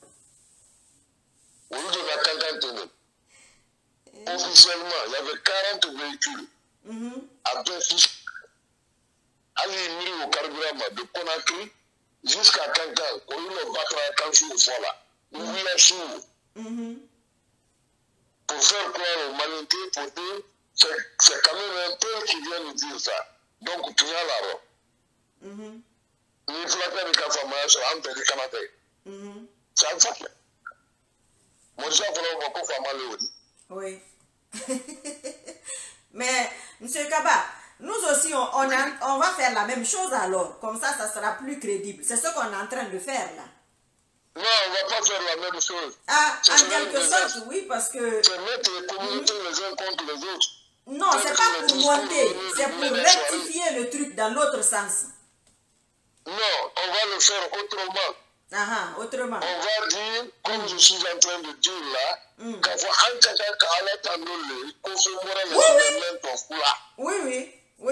[SPEAKER 2] Au lieu de la Kankan, officiellement, il y avait 40 véhicules à deux fils. Allez, mis au carburant de Conakry jusqu'à Kankan, au lieu de battre à Kanchou au fond là. Où il y a chou. Pour faire croire aux malinqués, pour dire, c'est quand même un peu qui vient nous dire ça. Donc, tu viens là-bas. Il faut la faire famille sur un peu de Canada. C'est un fait. Moi, je vais beaucoup faire mal au
[SPEAKER 1] Oui. Mais, M. Kaba, nous aussi, aussi, on va faire la même chose alors. Comme ça sera plus crédible. C'est ce qu'on est en train de faire là.
[SPEAKER 2] Non, on ne va pas faire la même chose.
[SPEAKER 1] Ah, en quelque sorte, oui, parce que...
[SPEAKER 2] C'est mettre les communautés les uns contre les autres.
[SPEAKER 1] Non, c'est pas pour monter, c'est pour rectifier le truc dans l'autre sens.
[SPEAKER 2] Non, on va le faire autrement.
[SPEAKER 1] Ah, autrement.
[SPEAKER 2] On va dire, comme je suis en train de dire là, qu'il faut
[SPEAKER 1] oui, oui.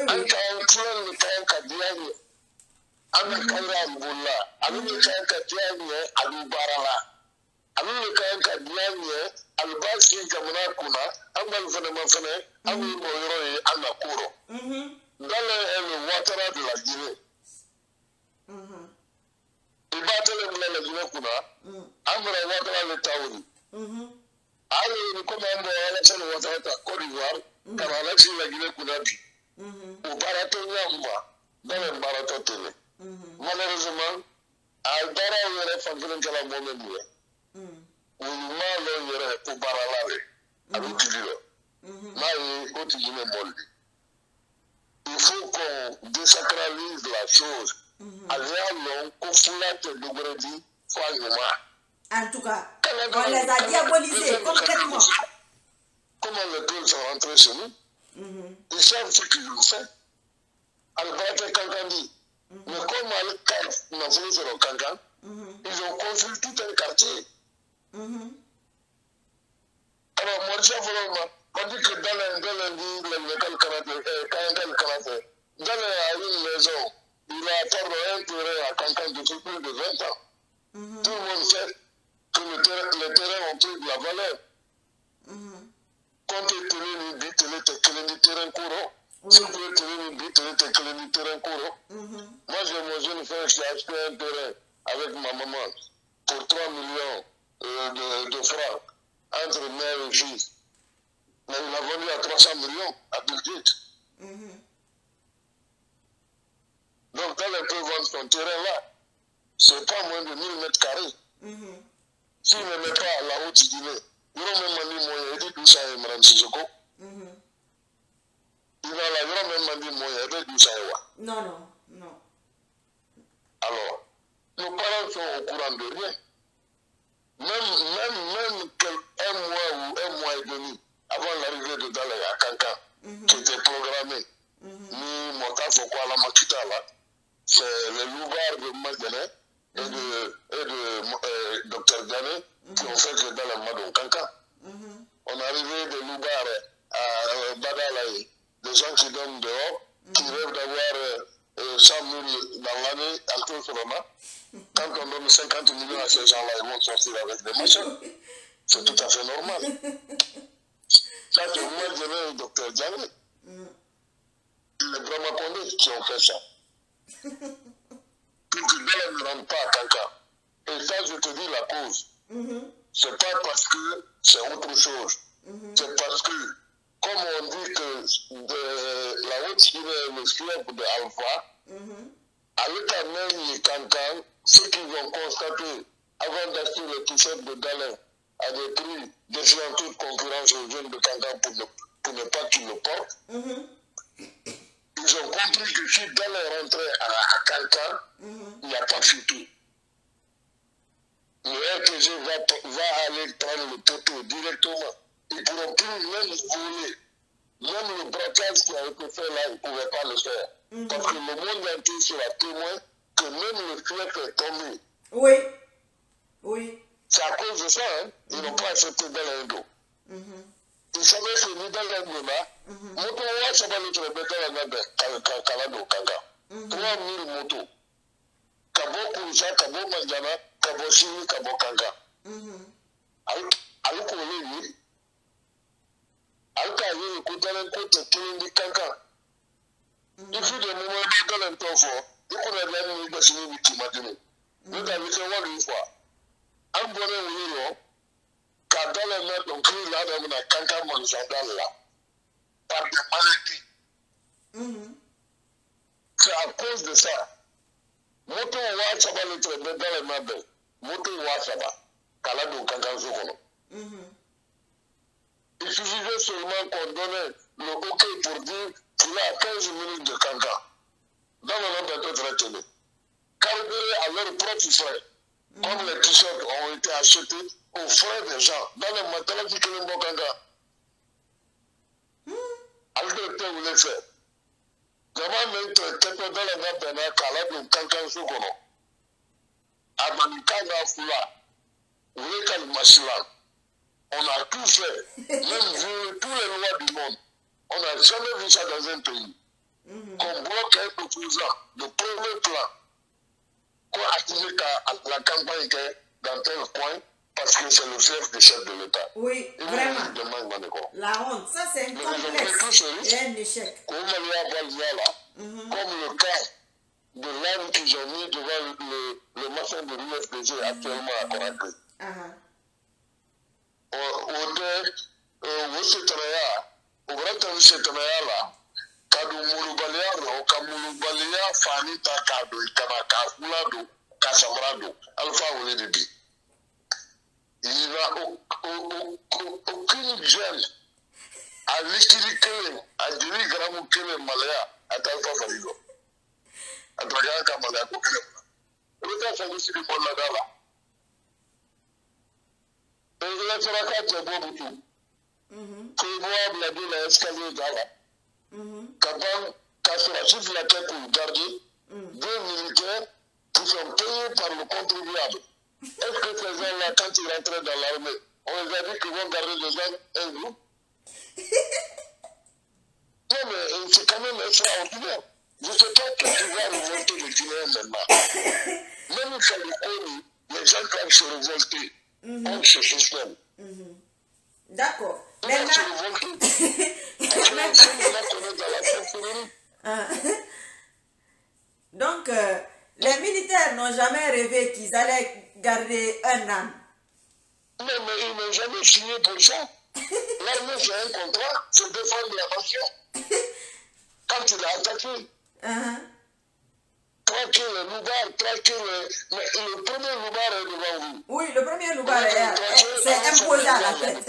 [SPEAKER 2] de la Guinée. Il va te le la Guinée kuna, Amra Ouattara le Taouri. Allez, comme Alassane Ouattara Côte d'Ivoire, car Alassane la Guinée kuna bi. Au Barato Yamba, dans le Barato Télé. Malheureusement, Albara yɛrɛ fanfɛlen kɛla mɔmɛ min ye o ɲuman dɔ yɛrɛ o baarala de a bɛ tigi la n'a ye o tigi bɛ bɔli il faut qu'on désacralise la chose ale y'a lɔn ko fula tɛ dogore di fo a ɲuman.
[SPEAKER 1] En tout cas, on les a diabolisés complètement.
[SPEAKER 2] Comment les deux sont rentrés chez nous, ils savent ce qu'ils ont fait. Albara tɛ kankan di. Mais comme ils ont construit tout un quartier. Alors, moi, je on dit que dans une maison, il a accordé un terrain à quelqu'un depuis plus de 20 ans. Tout le monde sait que les terrains ont pris de la valeur. Quand tu es le terrain courant, si tu es terrain courant, moi j'ai mon jeune frère qui a acheté un terrain avec ma maman pour 3 millions de francs entre mère et fils. Mais il a vendu à 300 millions à Bill Gates. Donc quand elle peut vendre son terrain là, c'est pas moins de 1000 mètres carrés. S'il ne met pas la haute Guinée, il n'y a même pas moyen de tout ça et Mme Sissoko. Il va la grande même dit moyen de tout ça.
[SPEAKER 1] Non.
[SPEAKER 2] Alors, nos parents sont au courant de rien. Même un mois ou un mois et demi avant l'arrivée de Dalai à Kankan, qui était programmé, ni Montaf au Kuala Makita là, c'est les loupards de Madjane et de Dr Dane qui ont fait que Dalai Madon Kankan. On est arrivé de loupards à Badalaï, des gens qui donnent dehors, qui rêvent d'avoir 100 000 dans l'année, à tout seulement. Quand on donne 50 millions à ces gens-là, ils vont sortir avec des machins. C'est tout à fait normal. Ça, c'est moi, je dirais au docteur Diané. Les Brahma Condé qui ont fait ça. Pour que Bélé ne rentre pas à Kankan. Et ça, je te dis la cause. C'est pas parce que c'est autre chose. C'est parce que, comme on dit que la Haute-Guinée est le fief de Alpha, à l'état même de Kankan, ce qu'ils ont constaté avant d'acheter le t-shirt de Dalin à des prix défiant toute concurrence aux jeunes de Kankan pour ne pas qu'ils le portent, ils ont compris que si Dalin rentrait à Kankan, il n'y a pas futur. Le RTG va aller prendre le poteau directement. Ils ne pourront plus même voler. Même le braquage qui a été fait là, ils ne pouvaient pas le faire. Parce que le monde entier sera témoin que même le fief est tombé.
[SPEAKER 1] Oui.
[SPEAKER 2] C'est à cause de ça, hein. Ils n'ont pas accepté dans l'Indo. Ils savaient que nous, dans l'Indo, là, moto, ça va notre bête dans la Kalado, Kanga. 3000 motos. Kabo Kouza, Kabo Manjana, Kabo Sini, Kabo Kanga. Aïe, oui. Alka yi ko dalen ko te kilin di kankan. Ifu de mo mo dalen to fo, iko na dalen ni gbasi ni ti madini. Ni da mi se wa lu fo. An bone wi lo ka dalen na don kri la da na kankan man sa dalla. Par de maladie. C'est à cause de ça. Moto wa chaba le tre be dalen na be. Moto wa chaba. Kala do kankan so kono. Il suffisait seulement qu'on donnait le hockey pour dire qu'il a 15 minutes de cancan. Dans le nom de la télé. Carburé à leurs propres frais. Comme les t-shirts ont été achetés aux frais des gens. Dans les matelas qui créent mon cancan. Alors que tu voulais faire. Comment mettre quelqu'un dans la nappe d'un acala de cancan sous kono. Abanikana Fula. Oulekal Masilan. On a tout fait, même vu tous les lois du monde. On n'a jamais vu ça dans un pays. Qu'on bloque un opposant de premier plan, qu'on active la campagne dans tel coin, parce que c'est le chef du chef de l'État.
[SPEAKER 1] Oui, vraiment. La honte, ça c'est un complexe et un échec.
[SPEAKER 2] Comme le cas de l'âme qu'ils ont mis devant le maçon de l'UFDG actuellement à Conakry. Kadu mulubaliya ka mulubaliya fani ta kado kana ka fulado ka samrado alfa wole de bi il va aucune jeune à l'istiri kelen à 10 grammes kelen malaya à talfa farigo à draga ka malaya ko kelen le ta fa l'istiri pour la dala et la traka te bobutu ko boab la de la escalier dala Quand sur la chiffre la tête pour garder, 2 militaires qui sont payés par le contribuable. Est-ce que ces gens-là, quand ils rentraient dans l'armée, on les a dit qu'ils vont garder des gens un groupe? Non, mais c'est quand même extraordinaire. Je ne sais pas que tu vas revolter le Guinéen maintenant. Même sur le Kony, les gens doivent se révolter contre ce système.
[SPEAKER 1] D'accord. Donc, les militaires n'ont jamais rêvé qu'ils allaient garder un âme.
[SPEAKER 2] Non, mais ils n'ont jamais signé pour ça. L'armée, c'est un contrat, c'est défendre la nation. Quand il a attaqué, traquer le loubar, traquer le... Mais le premier loubar est devant vous.
[SPEAKER 1] Oui, le premier loubar c'est imposé à la tête.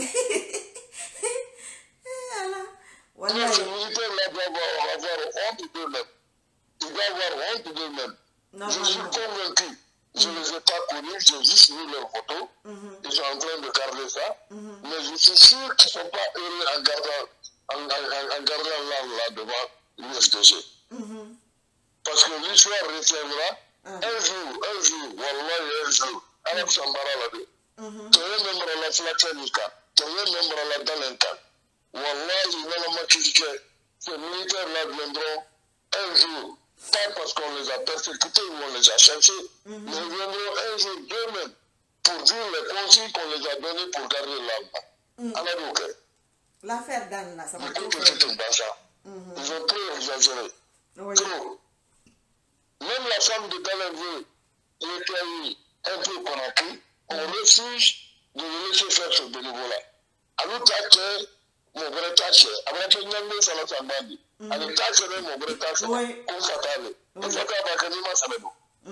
[SPEAKER 2] Voilà. Les militaires doivent avoir honte d'eux-mêmes. Ils doivent avoir honte d'eux-mêmes. Je suis convaincu. Je ne les ai pas connus, j'ai juste vu leurs photos. Ils sont en train de garder ça. Mais je suis sûr qu'ils ne sont pas heureux en gardant là devant l'UFDG. Parce que l'histoire retiendra un jour, wallah, un jour, Arab Sambara là-dedans. Tu es membre de la Flatchanika, tu es membre de la Dalenka. Wallah, ces militaires-là viendront un jour, pas parce qu'on les a persécutés ou on les a cherchés, mais ils viendront un jour d'eux-mêmes pour dire les consignes qu'on les a données pour garder l'arme. Alors, ok.
[SPEAKER 1] L'affaire d'Anne, là, ça va
[SPEAKER 2] être. Ils ont trop exagéré.
[SPEAKER 1] Oui.
[SPEAKER 2] Trop. Même la femme de Dalenville, qui était un peu Conakry, on refuse de le laisser faire ce bénévolat. Alors, mon vrai tâche, après que nous sommes à Sambandi, avec tâche, mon vrai tâche, on s'attendait. On s'attendait à Kanima Sanebo.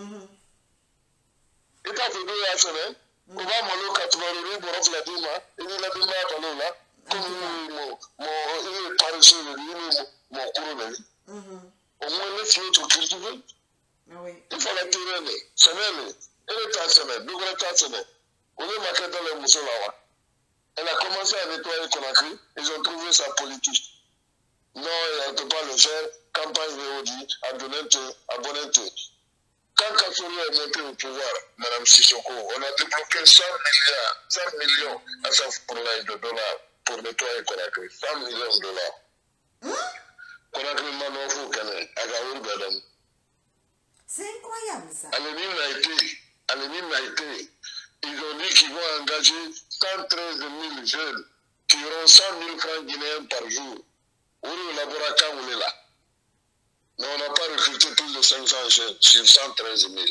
[SPEAKER 2] Et quand tu dis à Séné, on va m'aller 80 pour offrir la dima, et il a dit à Kalola, comme il est paresseux, mon couronne. Au moins, les filles sont cultivées. Il faut la tirer, Séné, elle est à Séné, nous sommes à Séné. On est marqué dans les Moussolawa. Elle a commencé à nettoyer Conakry, ils ont trouvé sa politique. Non, elle ne peut pas le faire, campagne Véodi, Abonente. Quand Kassouri est monté au pouvoir, Mme Sissoko, on a débloqué 100 millions à sa de dollars pour nettoyer Conakry. 100 millions de dollars. Conakry Manofou Kane, Agaour Gadam.
[SPEAKER 1] C'est incroyable ça.
[SPEAKER 2] Alémine a été. Ils ont dit qu'ils vont engager 113 000 jeunes qui auront 100 000 francs guinéens par jour. Où le laboratoire est là. Mais on n'a pas recruté plus de 500 jeunes sur 113 000.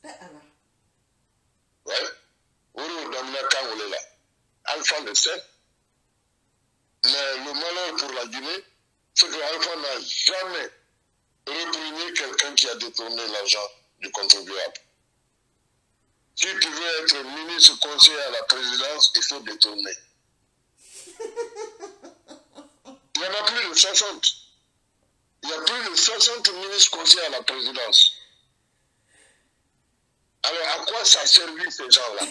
[SPEAKER 2] Oui. Où le laboratoire est là. Alpha le sait. Mais le malheur pour la Guinée, c'est que Alpha n'a jamais réprimé quelqu'un qui a détourné l'argent du contribuable. Si tu veux être ministre conseiller à la présidence, il faut détourner. Il y en a plus de 60. Il y a plus de 60 ministres conseillers à la présidence. Alors, à quoi ça servit ces gens-là?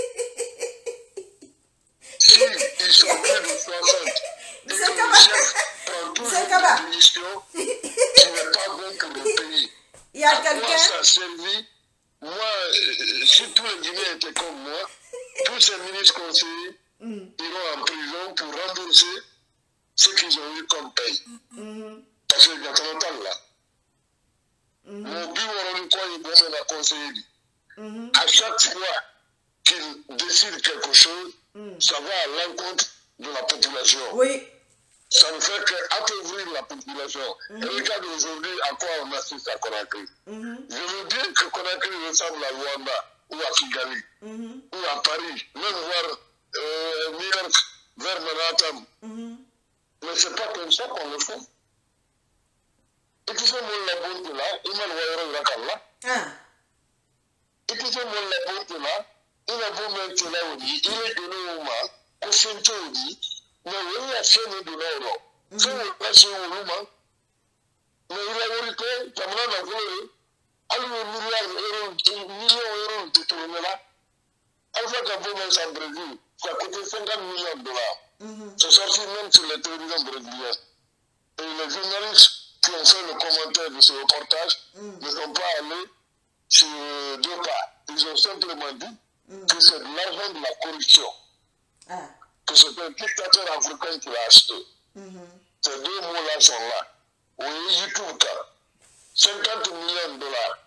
[SPEAKER 2] Si ils sont plus de 60 et que le chef prend toujours des décisions qui n'est pas bon pour le pays,
[SPEAKER 1] il y a
[SPEAKER 2] à quoi ça servit? Moi, si tous les Guinéens étaient comme moi, tous ces ministres conseillers iront en prison pour rembourser ce qu'ils ont eu comme paye. Parce qu'il y a longtemps là. Mon bureau, quoi, il doit la conseiller. À chaque fois qu'il décide quelque chose, ça va à l'encontre de la population.
[SPEAKER 1] Oui.
[SPEAKER 2] Ça ne fait qu'appauvrir la population. Et regarde aujourd'hui à quoi on assiste à Conakry. Je veux bien que Conakry ressemble à Luanda ou à Kigali ou à Paris, même voir New York vers Manhattan. Mais ce n'est pas comme ça qu'on le fait. Et puis c'est mon labonte là, il m'a le là. Et puis c'est mon labonte là, il a beau mettre là où il est donné au mât, au centre où il mais il a fait de l'euro. C'est un passé au Luma. Mais il a vérité, comme là, la volée, alors millions d'euros de tourner là. Alpha Gabon, c'est en Brésil, ça a coûté 50 millions de dollars. C'est sorti même sur les télévisions brésiliennes. Et les journalistes qui ont fait le commentaire de ce reportage ne sont pas allés sur deux cas. Ils ont simplement dit que c'est de l'argent de la corruption. Que c'est un dictateur africain qui l'a acheté. Ces deux mots-là sont là. Oui, il tout 50 millions de dollars.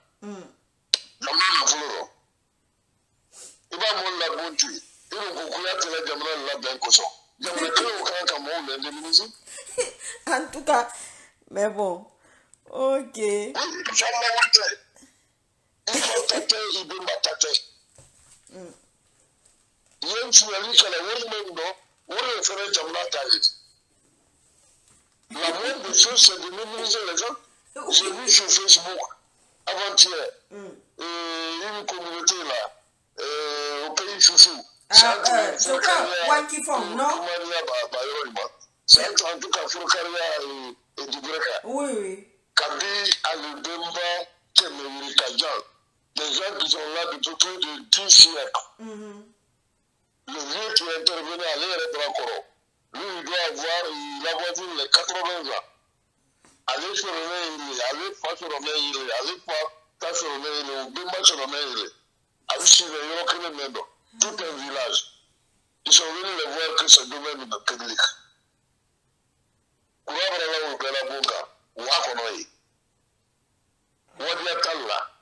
[SPEAKER 2] Il va m'en la bonté. Il va beaucoup la Jamana la Benkoso.
[SPEAKER 1] En tout cas, mais bon. Ok.
[SPEAKER 2] Il faut tâter, il veut ma tâter. Il y a une journaliste à la Word, où on ferait Jamana Talit. La moindre des choses, c'est de minimiser les gens. J'ai vu sur Facebook, avant-hier, une communauté là, au pays Chouchou.
[SPEAKER 1] C'est quoi, Wankifong, non?
[SPEAKER 2] C'est en tout cas Foukaria et Dubreka.
[SPEAKER 1] Oui.
[SPEAKER 2] Kabi, Alubemba, Temeri Kajan. Des gens qui sont là depuis plus de 10 siècles. Le vieux qui est intervenu à l'ère de la Coro. Lui, il doit avoir, il a voisin les 80 ans. Allez sur le nez, allez pas sur le nez, allez pas sur le nez, ou bien sur le nez. Allez sur le nez, tout un village. Ils sont venus les voir que c'est domaine public. Kouabra ou Belaboka, ou Akonoï. Wadiatalla.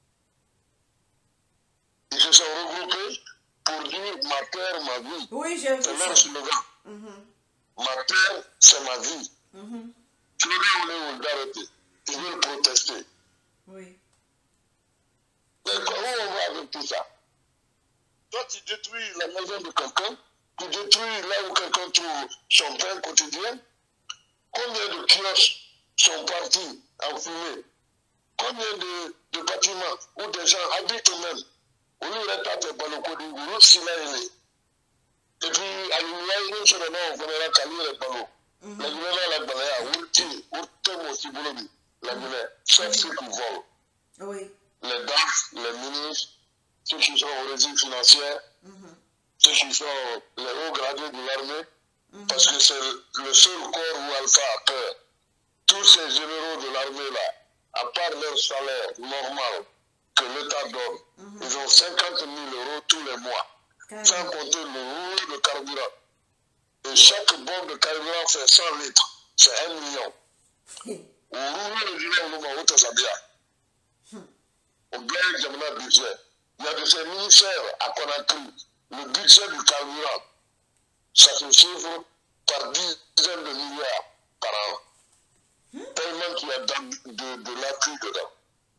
[SPEAKER 2] Ils se sont regroupés pour dire ma terre, ma vie.
[SPEAKER 1] Oui, j'ai vu
[SPEAKER 2] ça. C'est leur slogan. Ma terre, c'est ma vie. Tu veux d'arrêter. Ils veulent protester.
[SPEAKER 1] Oui.
[SPEAKER 2] Mais comment on va avec tout ça? Toi, tu détruis la maison de quelqu'un, tu détruis là où quelqu'un trouve son pain quotidien. Combien de kiosques sont partis en fumée? Combien de bâtiments où des gens habitent eux-mêmes? Où ils répètent par le code du gourou, et puis, à l'union, sur le nom, on connaît la Kali et Palo. La Guinée, la Balaya, Wurti, Wurtem aussi, Boulobi, la Guinée, sauf ceux qui volent.
[SPEAKER 1] Oui.
[SPEAKER 2] Les DAF, les ministres, ceux qui sont aux régimes financières, ceux qui sont les hauts gradés de l'armée, parce que c'est le seul corps où Alpha a peur. Tous ces généraux de l'armée là, à part leur salaire normal que l'État donne, ils ont 50 000 € tous les mois, sans compter le rouleau de carburant. Et chaque bombe de carburant fait 100 litres, c'est 1 million. Au rouleau de Guinée, on va où ça bien. Au blague Jamana budget. Il y a de ces ministères à Conakry, le budget du carburant, ça se chiffre par dizaines de milliards par an. Tellement qu'il y a de l'appui dedans.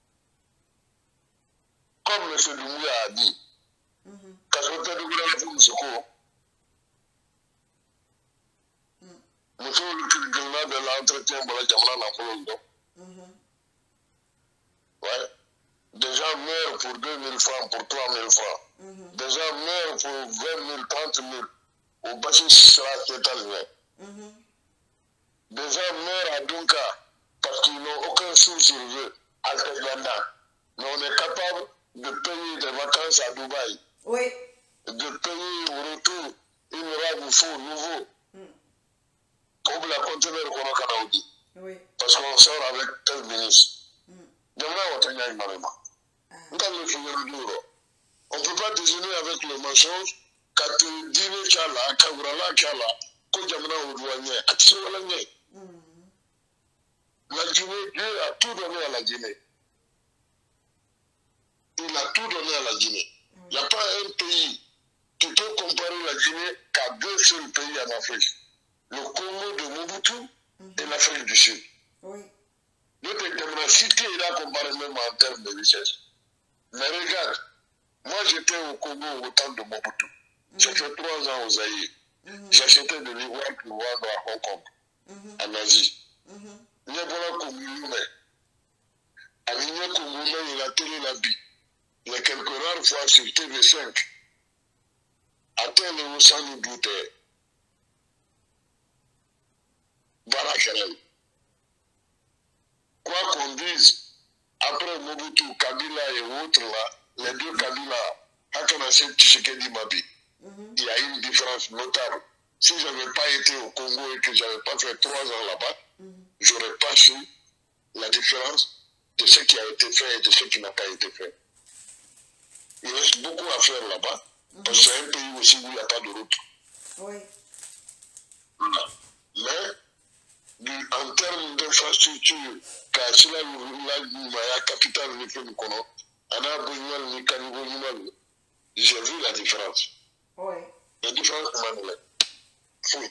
[SPEAKER 2] Comme M. Doumbouya a dit, quand je fais de gouvernement secours, nous faisons le gouvernement de l'entretien pour la Jamana dans ouais. Des gens meurent pour 2 000 francs, pour 3 000 francs. Des gens meurent pour 20 000, 30 000. Au Bachis sera totalement. Des gens meurent à Dunka parce qu'ils n'ont aucun sou sur eux, à Télanda. Mais on est capable de payer des vacances à Dubaï.
[SPEAKER 1] Oui.
[SPEAKER 2] De payer au retour une robe faux nouveau. Comme la conteneur qu'on a Kanaoudi.
[SPEAKER 1] Oui.
[SPEAKER 2] Parce qu'on sort avec tel ministre. Demain, on t'a dit malheureusement. On ne peut pas déjeuner avec le mensonge quand tu dîner Tchala, Kavrala Tchala, Kodjamana Oudouanier, Atsiolanier. La Guinée, Dieu a tout donné à la Guinée. Il a tout donné à la Guinée. Il n'y a pas un pays qui peut comparer la Guinée qu'à deux seuls pays en Afrique. Le Congo de Mobutu et l'Afrique du Sud.
[SPEAKER 1] Oui.
[SPEAKER 2] Notre cité est là comparé même en termes de richesse. Mais regarde, moi j'étais au Congo au temps de Mobutu. J'ai fait 3 ans aux Zaïre. J'achetais de l'ivoire pour vendre à Hong Kong, en Asie. Il y a beaucoup de Congo, à l'Union Congo, il a télé la vie. Il y a quelques rares fois sur TV5. Attends le sans nous douter. Barakalel. Quoi qu'on dise, après Mobutu, Kabila et autres là, les deux Kabila, Hakana Tshisekedi Mabi, il y a une différence notable. Si je n'avais pas été au Congo et que je n'avais pas fait 3 ans là-bas, je n'aurais pas su la différence de ce qui a été fait et de ce qui n'a pas été fait. Il reste beaucoup à faire là-bas, parce que c'est un pays aussi où il n'y a pas de route.
[SPEAKER 1] Oui.
[SPEAKER 2] Mais, en termes d'infrastructure, car c'est là la capitale de l'Économie, j'ai vu la différence.
[SPEAKER 1] Oui.
[SPEAKER 2] La différence, oui.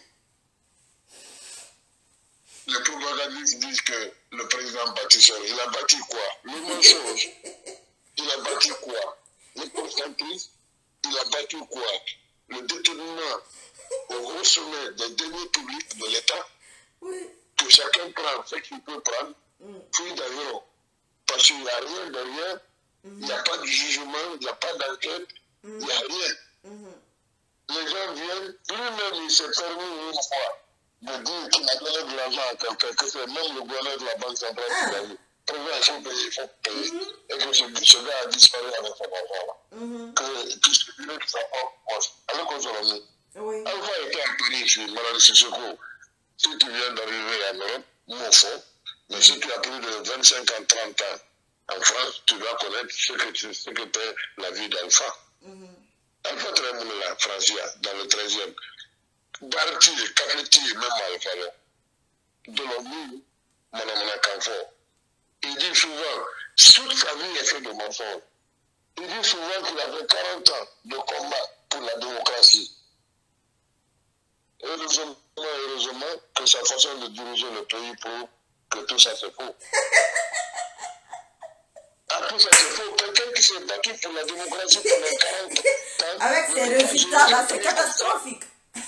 [SPEAKER 2] Les propagandistes disent que le président bâtisseur, il a bâti quoi? Le mensonge. Il a bâti quoi? Le concentrisme, il a bâti quoi? Le détournement au haut sommet des deniers publics de l'État, que chacun prend ce qu'il peut prendre, puis d'ailleurs, parce qu'il n'y a rien derrière, il n'y a pas de jugement, il n'y a pas d'enquête, il n'y a rien. Les gens viennent, lui-même il s'est permis une fois de dire qu'il a donné de l'argent à quelqu'un, que c'est même le gouverneur de la Banque centrale qui l'a dit. Il faut payer. Et que ce gars a disparu avec son argent. Que je dirais que ça poche. Alors qu'on se remet. Alpha était en Paris ici, Madame Sissoko. Si tu viens d'arriver en Europe, mon fond, mais si tu as plus de 25 ans, 30 ans en France, tu dois connaître ce que t'est la vie d'Alpha. Alpha très bon la France, dans le 13e. Barti, Kapeti, même Alpha, de l'homme, Madame Nakamfo. Il dit souvent, toute sa vie est faite de mensonges. Il dit souvent qu'il avait 40 ans de combat pour la démocratie. Heureusement que sa façon de diriger le pays prouve que tout ça c'est faux. Tout ça c'est faux. Quelqu'un qui s'est battu pour la démocratie pendant 40 ans.
[SPEAKER 1] Avec ces résultats là, c'est catastrophique.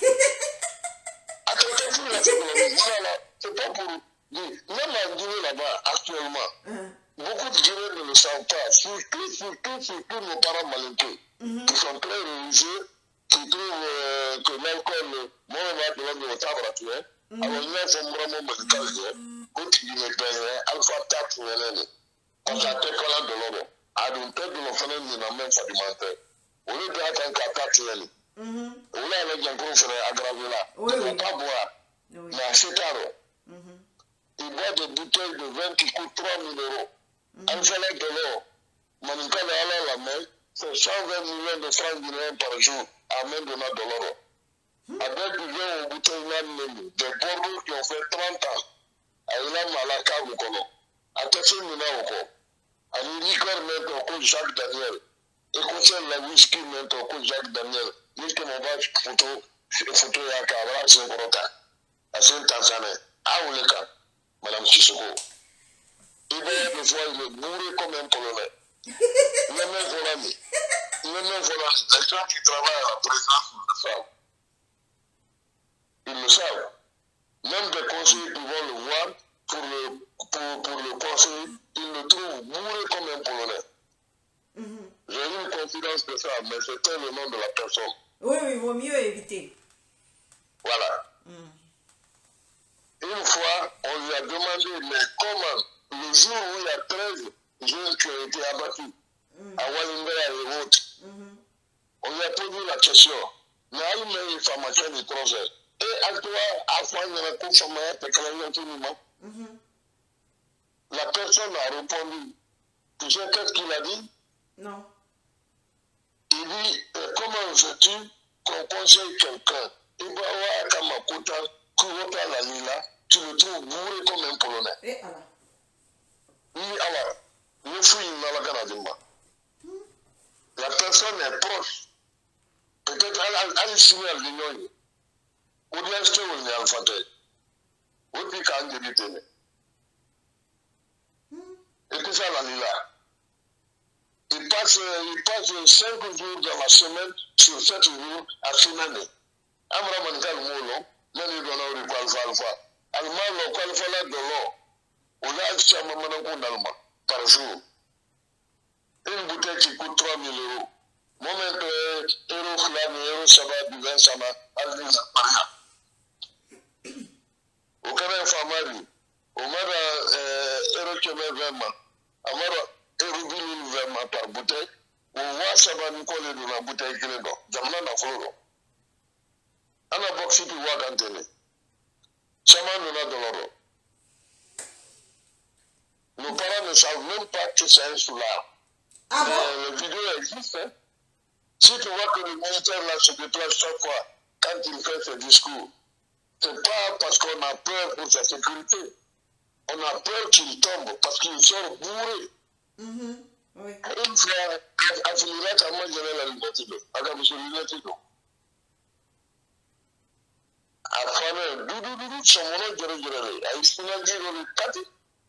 [SPEAKER 1] C'est
[SPEAKER 2] pas pour dire. Même en Guinée là-bas, actuellement, beaucoup de Guinéens ne le savent pas. Surtout nos parents malinqués, qui sont très religieux, qui trouvent que l'alcool, moi, on va de table à tuer. Alors, il y a un vraiment médical, quand il me paye, alpha tax, quand ça te colle de l'eau, à d'une tête de l'offre, il n'a même pas du menteur. Au lieu d'attendre qu'à taxe, on a avec un gros frère aggravé là. Il ne va pas boire. Mais à 7 ans, il boit des bouteilles de vin qui coûtent 3 000 €. Un salaire de l'eau, Manika de la main, c'est 120 millions de francs guinéens par jour à main de notre dollar. Avec du vin aux bouteilles des Bordeaux qui ont fait 30 ans, à Ilam à la cave au Colo, à Tessé Mina au Colo, à l'Unicorn même au coup Jacques Daniel, et concerne la whisky même au coup Jacques Daniel, jusqu'à mon bâche photo à Cabra, c'est un Brota, à Saint-Tanzanie, à Ouleka, Madame Sissoko. Il y a des fois, il est bourré comme un colonel. Il est même volé. Il est même volé. Les gens qui travaillent à la présidence le savent. Ils le savent. Même des conseillers qui vont le voir pour le conseiller, ils le trouvent bourré comme un colonel. J'ai eu une confidence de ça, mais c'était le nom de la personne.
[SPEAKER 1] Oui, il vaut mieux éviter.
[SPEAKER 2] Voilà. Une fois, fois, on lui a demandé, mais comment, le jour où il y a 13 jeunes qui ont été abattus, à Walimbera et autres, on lui a posé la question, mais il y a une formation de 3 heures. Et à toi, à fois, il y a une confirmation, la personne a répondu. Tu sais qu'est-ce qu'il a dit?
[SPEAKER 1] Non.
[SPEAKER 2] Il dit, comment veux-tu qu'on conseille quelqu'un? Il va voir Kamakuta, Kurota la Lila, tu le trouves bourré comme un Polonais.
[SPEAKER 1] Et alors?
[SPEAKER 2] Oui, alors, le fouille dans la Canadima. La personne est proche. Peut-être elle est signée à l'Union. Ou bien je te vois à l'Alphaté. Ou puis quand il est et puis ça, la Lila. Il passe 5 jours dans la semaine sur 7 jours à Finane. Amra Manikal Molo, Nani Donori Alpha. Allemand, le Qualfala de l'eau. On a acheté un moment d'Allemand par jour. Une bouteille qui coûte 3 000 €. Moment euro flam, euro sabat, du vin sama, alisa, paria. Au Canada, Famari, au Mara euro keme vraiment, Amara euro bilul vraiment par bouteille, ou wa sabat nous coller dans la bouteille qui est dedans. Jamna na floro. Ana boxi puis wa gantene. Sama nous na doloro. Nos parents ne savent même pas que c'est un soulard.
[SPEAKER 1] Ah bon?
[SPEAKER 2] La vidéo existe. Hein? Si tu vois que le militaire là se déplace chaque fois quand il fait ses discours, c'est pas parce qu'on a peur pour sa sécurité. On a peur qu'il tombe parce qu'il sort bourré.
[SPEAKER 1] Oui.
[SPEAKER 2] Une fois, à finir comment gérer la liberté. À la liberté. À faire doudou, son monnaie gérer. À Istina dire le kati.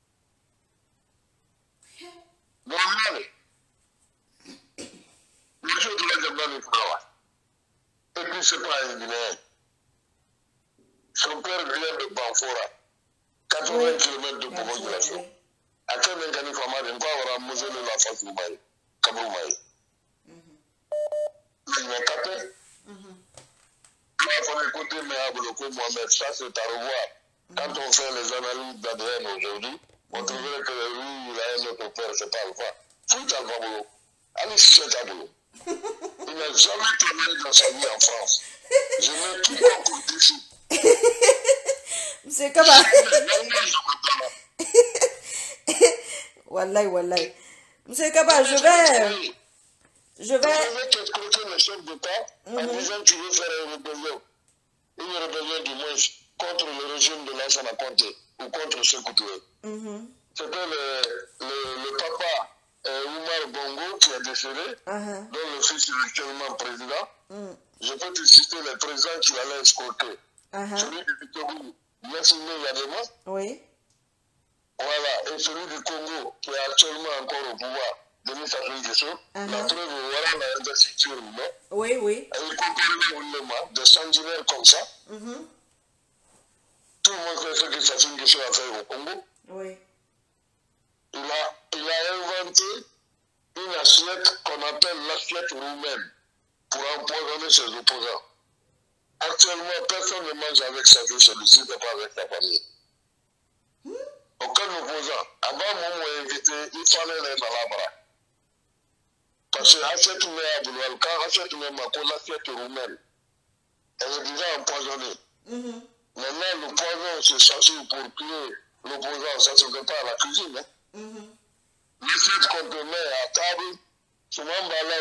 [SPEAKER 2] Normal. Les choses que les gens ne font pas. Et puis c'est pas un Guinéen. Son père vient de Banfora. 80 km de population. À quel mécanisme on va avoir musée de la face du Maï, Kaboumaï. Il y a capé. Il faut écouter Méabouloko Mohamed, ça c'est à revoir. Quand on fait les analyses d'ADN aujourd'hui, on trouverait que lui, il a un autre père, c'est pas Alpha. Fouille Alpha Boulot. Allez, si c'est Boulot. Il n'a jamais travaillé dans sa vie en France. Je mets quiconque défi.
[SPEAKER 1] C'est comme ça. Wallahi. Monsieur Kaba, je vais.
[SPEAKER 2] Je vais t'expliquer le chef d'État en disant que tu veux faire une rébellion. Une rébellion du moins contre le régime de Lansana Conté ou contre ce coutumier. C'était le papa Oumar Bongo qui est décédé, dont le fils est actuellement président. Je peux te citer les présidents qui allaient escorter. Celui du Togo, Yassine Yadema. Oui. Voilà, et celui du Congo qui est actuellement encore au pouvoir, Denis Sassou Nguesso. La preuve, voilà l'investiture, non? Oui. Et il compare des sanguinaires comme ça. Tout le monde sait ce que Sassou Nguesso a fait au Congo. Oui. Il a inventé une assiette qu'on appelle l'assiette roumaine pour empoisonner ses opposants. Actuellement, personne ne mange avec sa vie, celui-ci n'est pas avec sa famille. Aucun opposant. Avant, moi, on invité, il fallait les malabras. Parce que l'assiette roumaine, quand l'assiette roumaine, l'assiette roumaine, elle est déjà empoisonnée. Maintenant, le poison, c'est censé pour tuer l'opposant, ça ne se fait pas à la cuisine. L'assiette qu'on te met à table, souvent,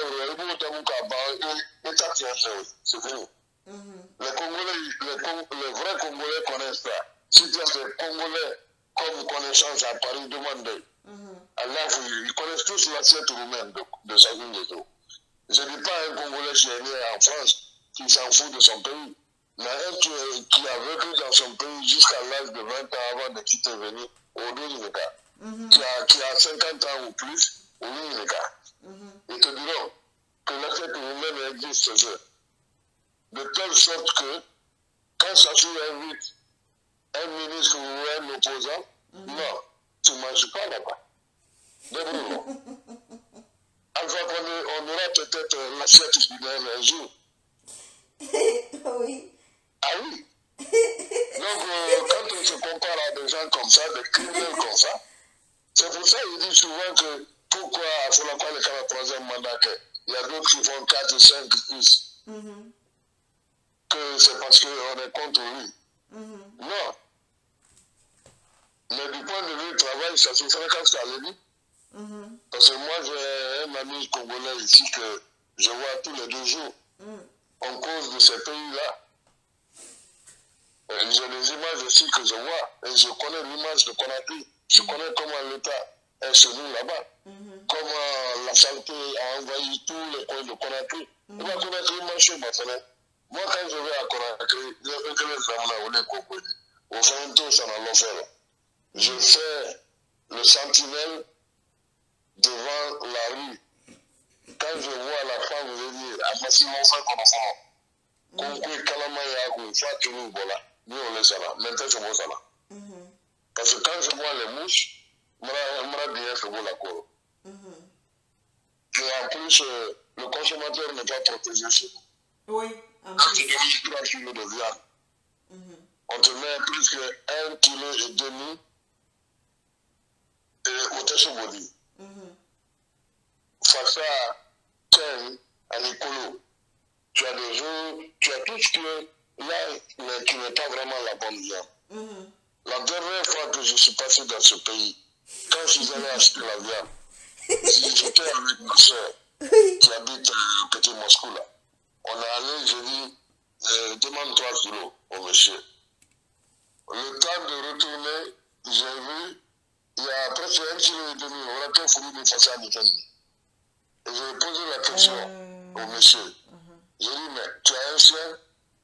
[SPEAKER 2] c'est fini. Les Congolais, les vrais Congolais connaissent ça. Si tu as des Congolais comme connaissance à Paris, demandez. Allah, ils connaissent tous l'assiette roumaine de Sassou Nguesso. Je ne dis pas un Congolais qui est né en France, qui s'en fout de son pays, mais un qui a vécu dans son pays jusqu'à l'âge de 20 ans avant de quitter venir au Dominica, qui a 50 ans ou plus au Dominica. Ils te diront que l'assiette roumaine existe chez eux. De telle sorte que, quand Sassou invite un ministre ou un opposant, non, tu ne manges pas là-bas. Débrouille-moi. Alpha Condé, on aura peut-être l'assiette guinéenne un jour.
[SPEAKER 1] Oui.
[SPEAKER 2] Ah oui. Donc, quand on se compare à des gens comme ça, des criminels comme ça, c'est pour ça qu'il dit souvent que pourquoi à Folakwa le 43e mandat, il y a d'autres qui font 4 ou 5 plus, que c'est parce qu'on est contre lui. Non. Mais du point de vue du travail, ça se ferait comme ça, le dit. Parce que moi, j'ai un ami congolais ici que je vois tous les 2 jours en cause de ces pays-là. J'ai des images aussi que je vois et je connais l'image de Conakry. Je connais comment l'État est chez nous là-bas. Comment la santé a envahi tous les coins de Conakry. Moi, Conakry, moi, quand je vais à Conakry, je fais le sentinelle devant la rue. Quand je vois la femme venir à Massimo Saint-Confort, Concours Kalama Yago, Fatou Bola, nous on les a là, maintenant c'est bon ça là. Parce que quand je vois les mouches, moi bien c'est bon la cour. Et en plus, le consommateur n'est pas protégé chez nous.
[SPEAKER 1] Oui.
[SPEAKER 2] Quand tu donnes 3 kilos de viande, on te met plus que 1,5 kg au Tessobodi. Face à Ken, à Nicolo, tu as des jours, tu as tout ce qui est là, mais qui n'est pas vraiment la bonne viande. La dernière fois que je suis passé dans ce pays, quand je suis allé acheter la viande, j'étais avec ma soeur qui habite à Petit Moscou là. On est allé, je dis, demande 3 kilos au monsieur. Le temps de retourner, j'ai vu, il y a presque 1,5 kg, on a tout fourni de façon à Nitani. Et j'ai posé la question au monsieur. J'ai dit, mais tu as un chien?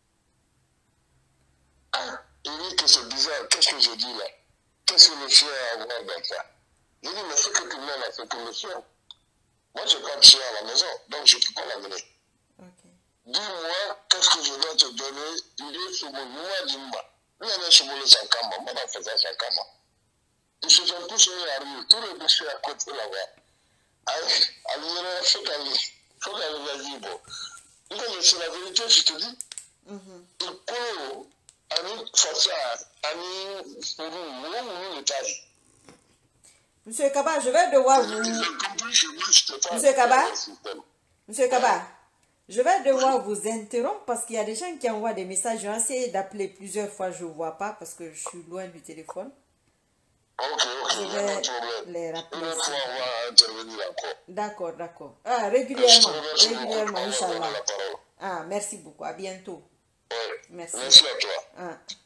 [SPEAKER 2] Ah, il dit que c'est bizarre. Qu'est-ce que je dis là? Qu'est-ce que le chien a à voir dans ça? J'ai dit, mais ce que tu mets là, c'est pour le chien. Moi, je n'ai pas de chien à la maison, donc je ne peux pas l'amener. Dis-moi, qu'est-ce que je dois te donner? Il dit, c'est mon moi, dis-moi. Lui, il est sur le Sankama, moi, je faisais Sankama. Ils se sont tous mis à rire, tous les dossiers à côté là-bas. Alors, faut qu'elle va dire, bon. C'est la vérité, je te dis. Il court, Annie Fatia, Annie Fourou,
[SPEAKER 1] Monsieur Kaba, je vais devoir vous... Monsieur Kaba, je vais devoir vous interrompre parce qu'il y a des gens qui envoient des messages. J'ai essayé d'appeler plusieurs fois, je ne vois pas parce que je suis loin du téléphone. Je vais les rappeler. D'accord. Ah, régulièrement, Inch'Allah. Ah, merci beaucoup. À bientôt.
[SPEAKER 2] Merci à toi.
[SPEAKER 1] Ah.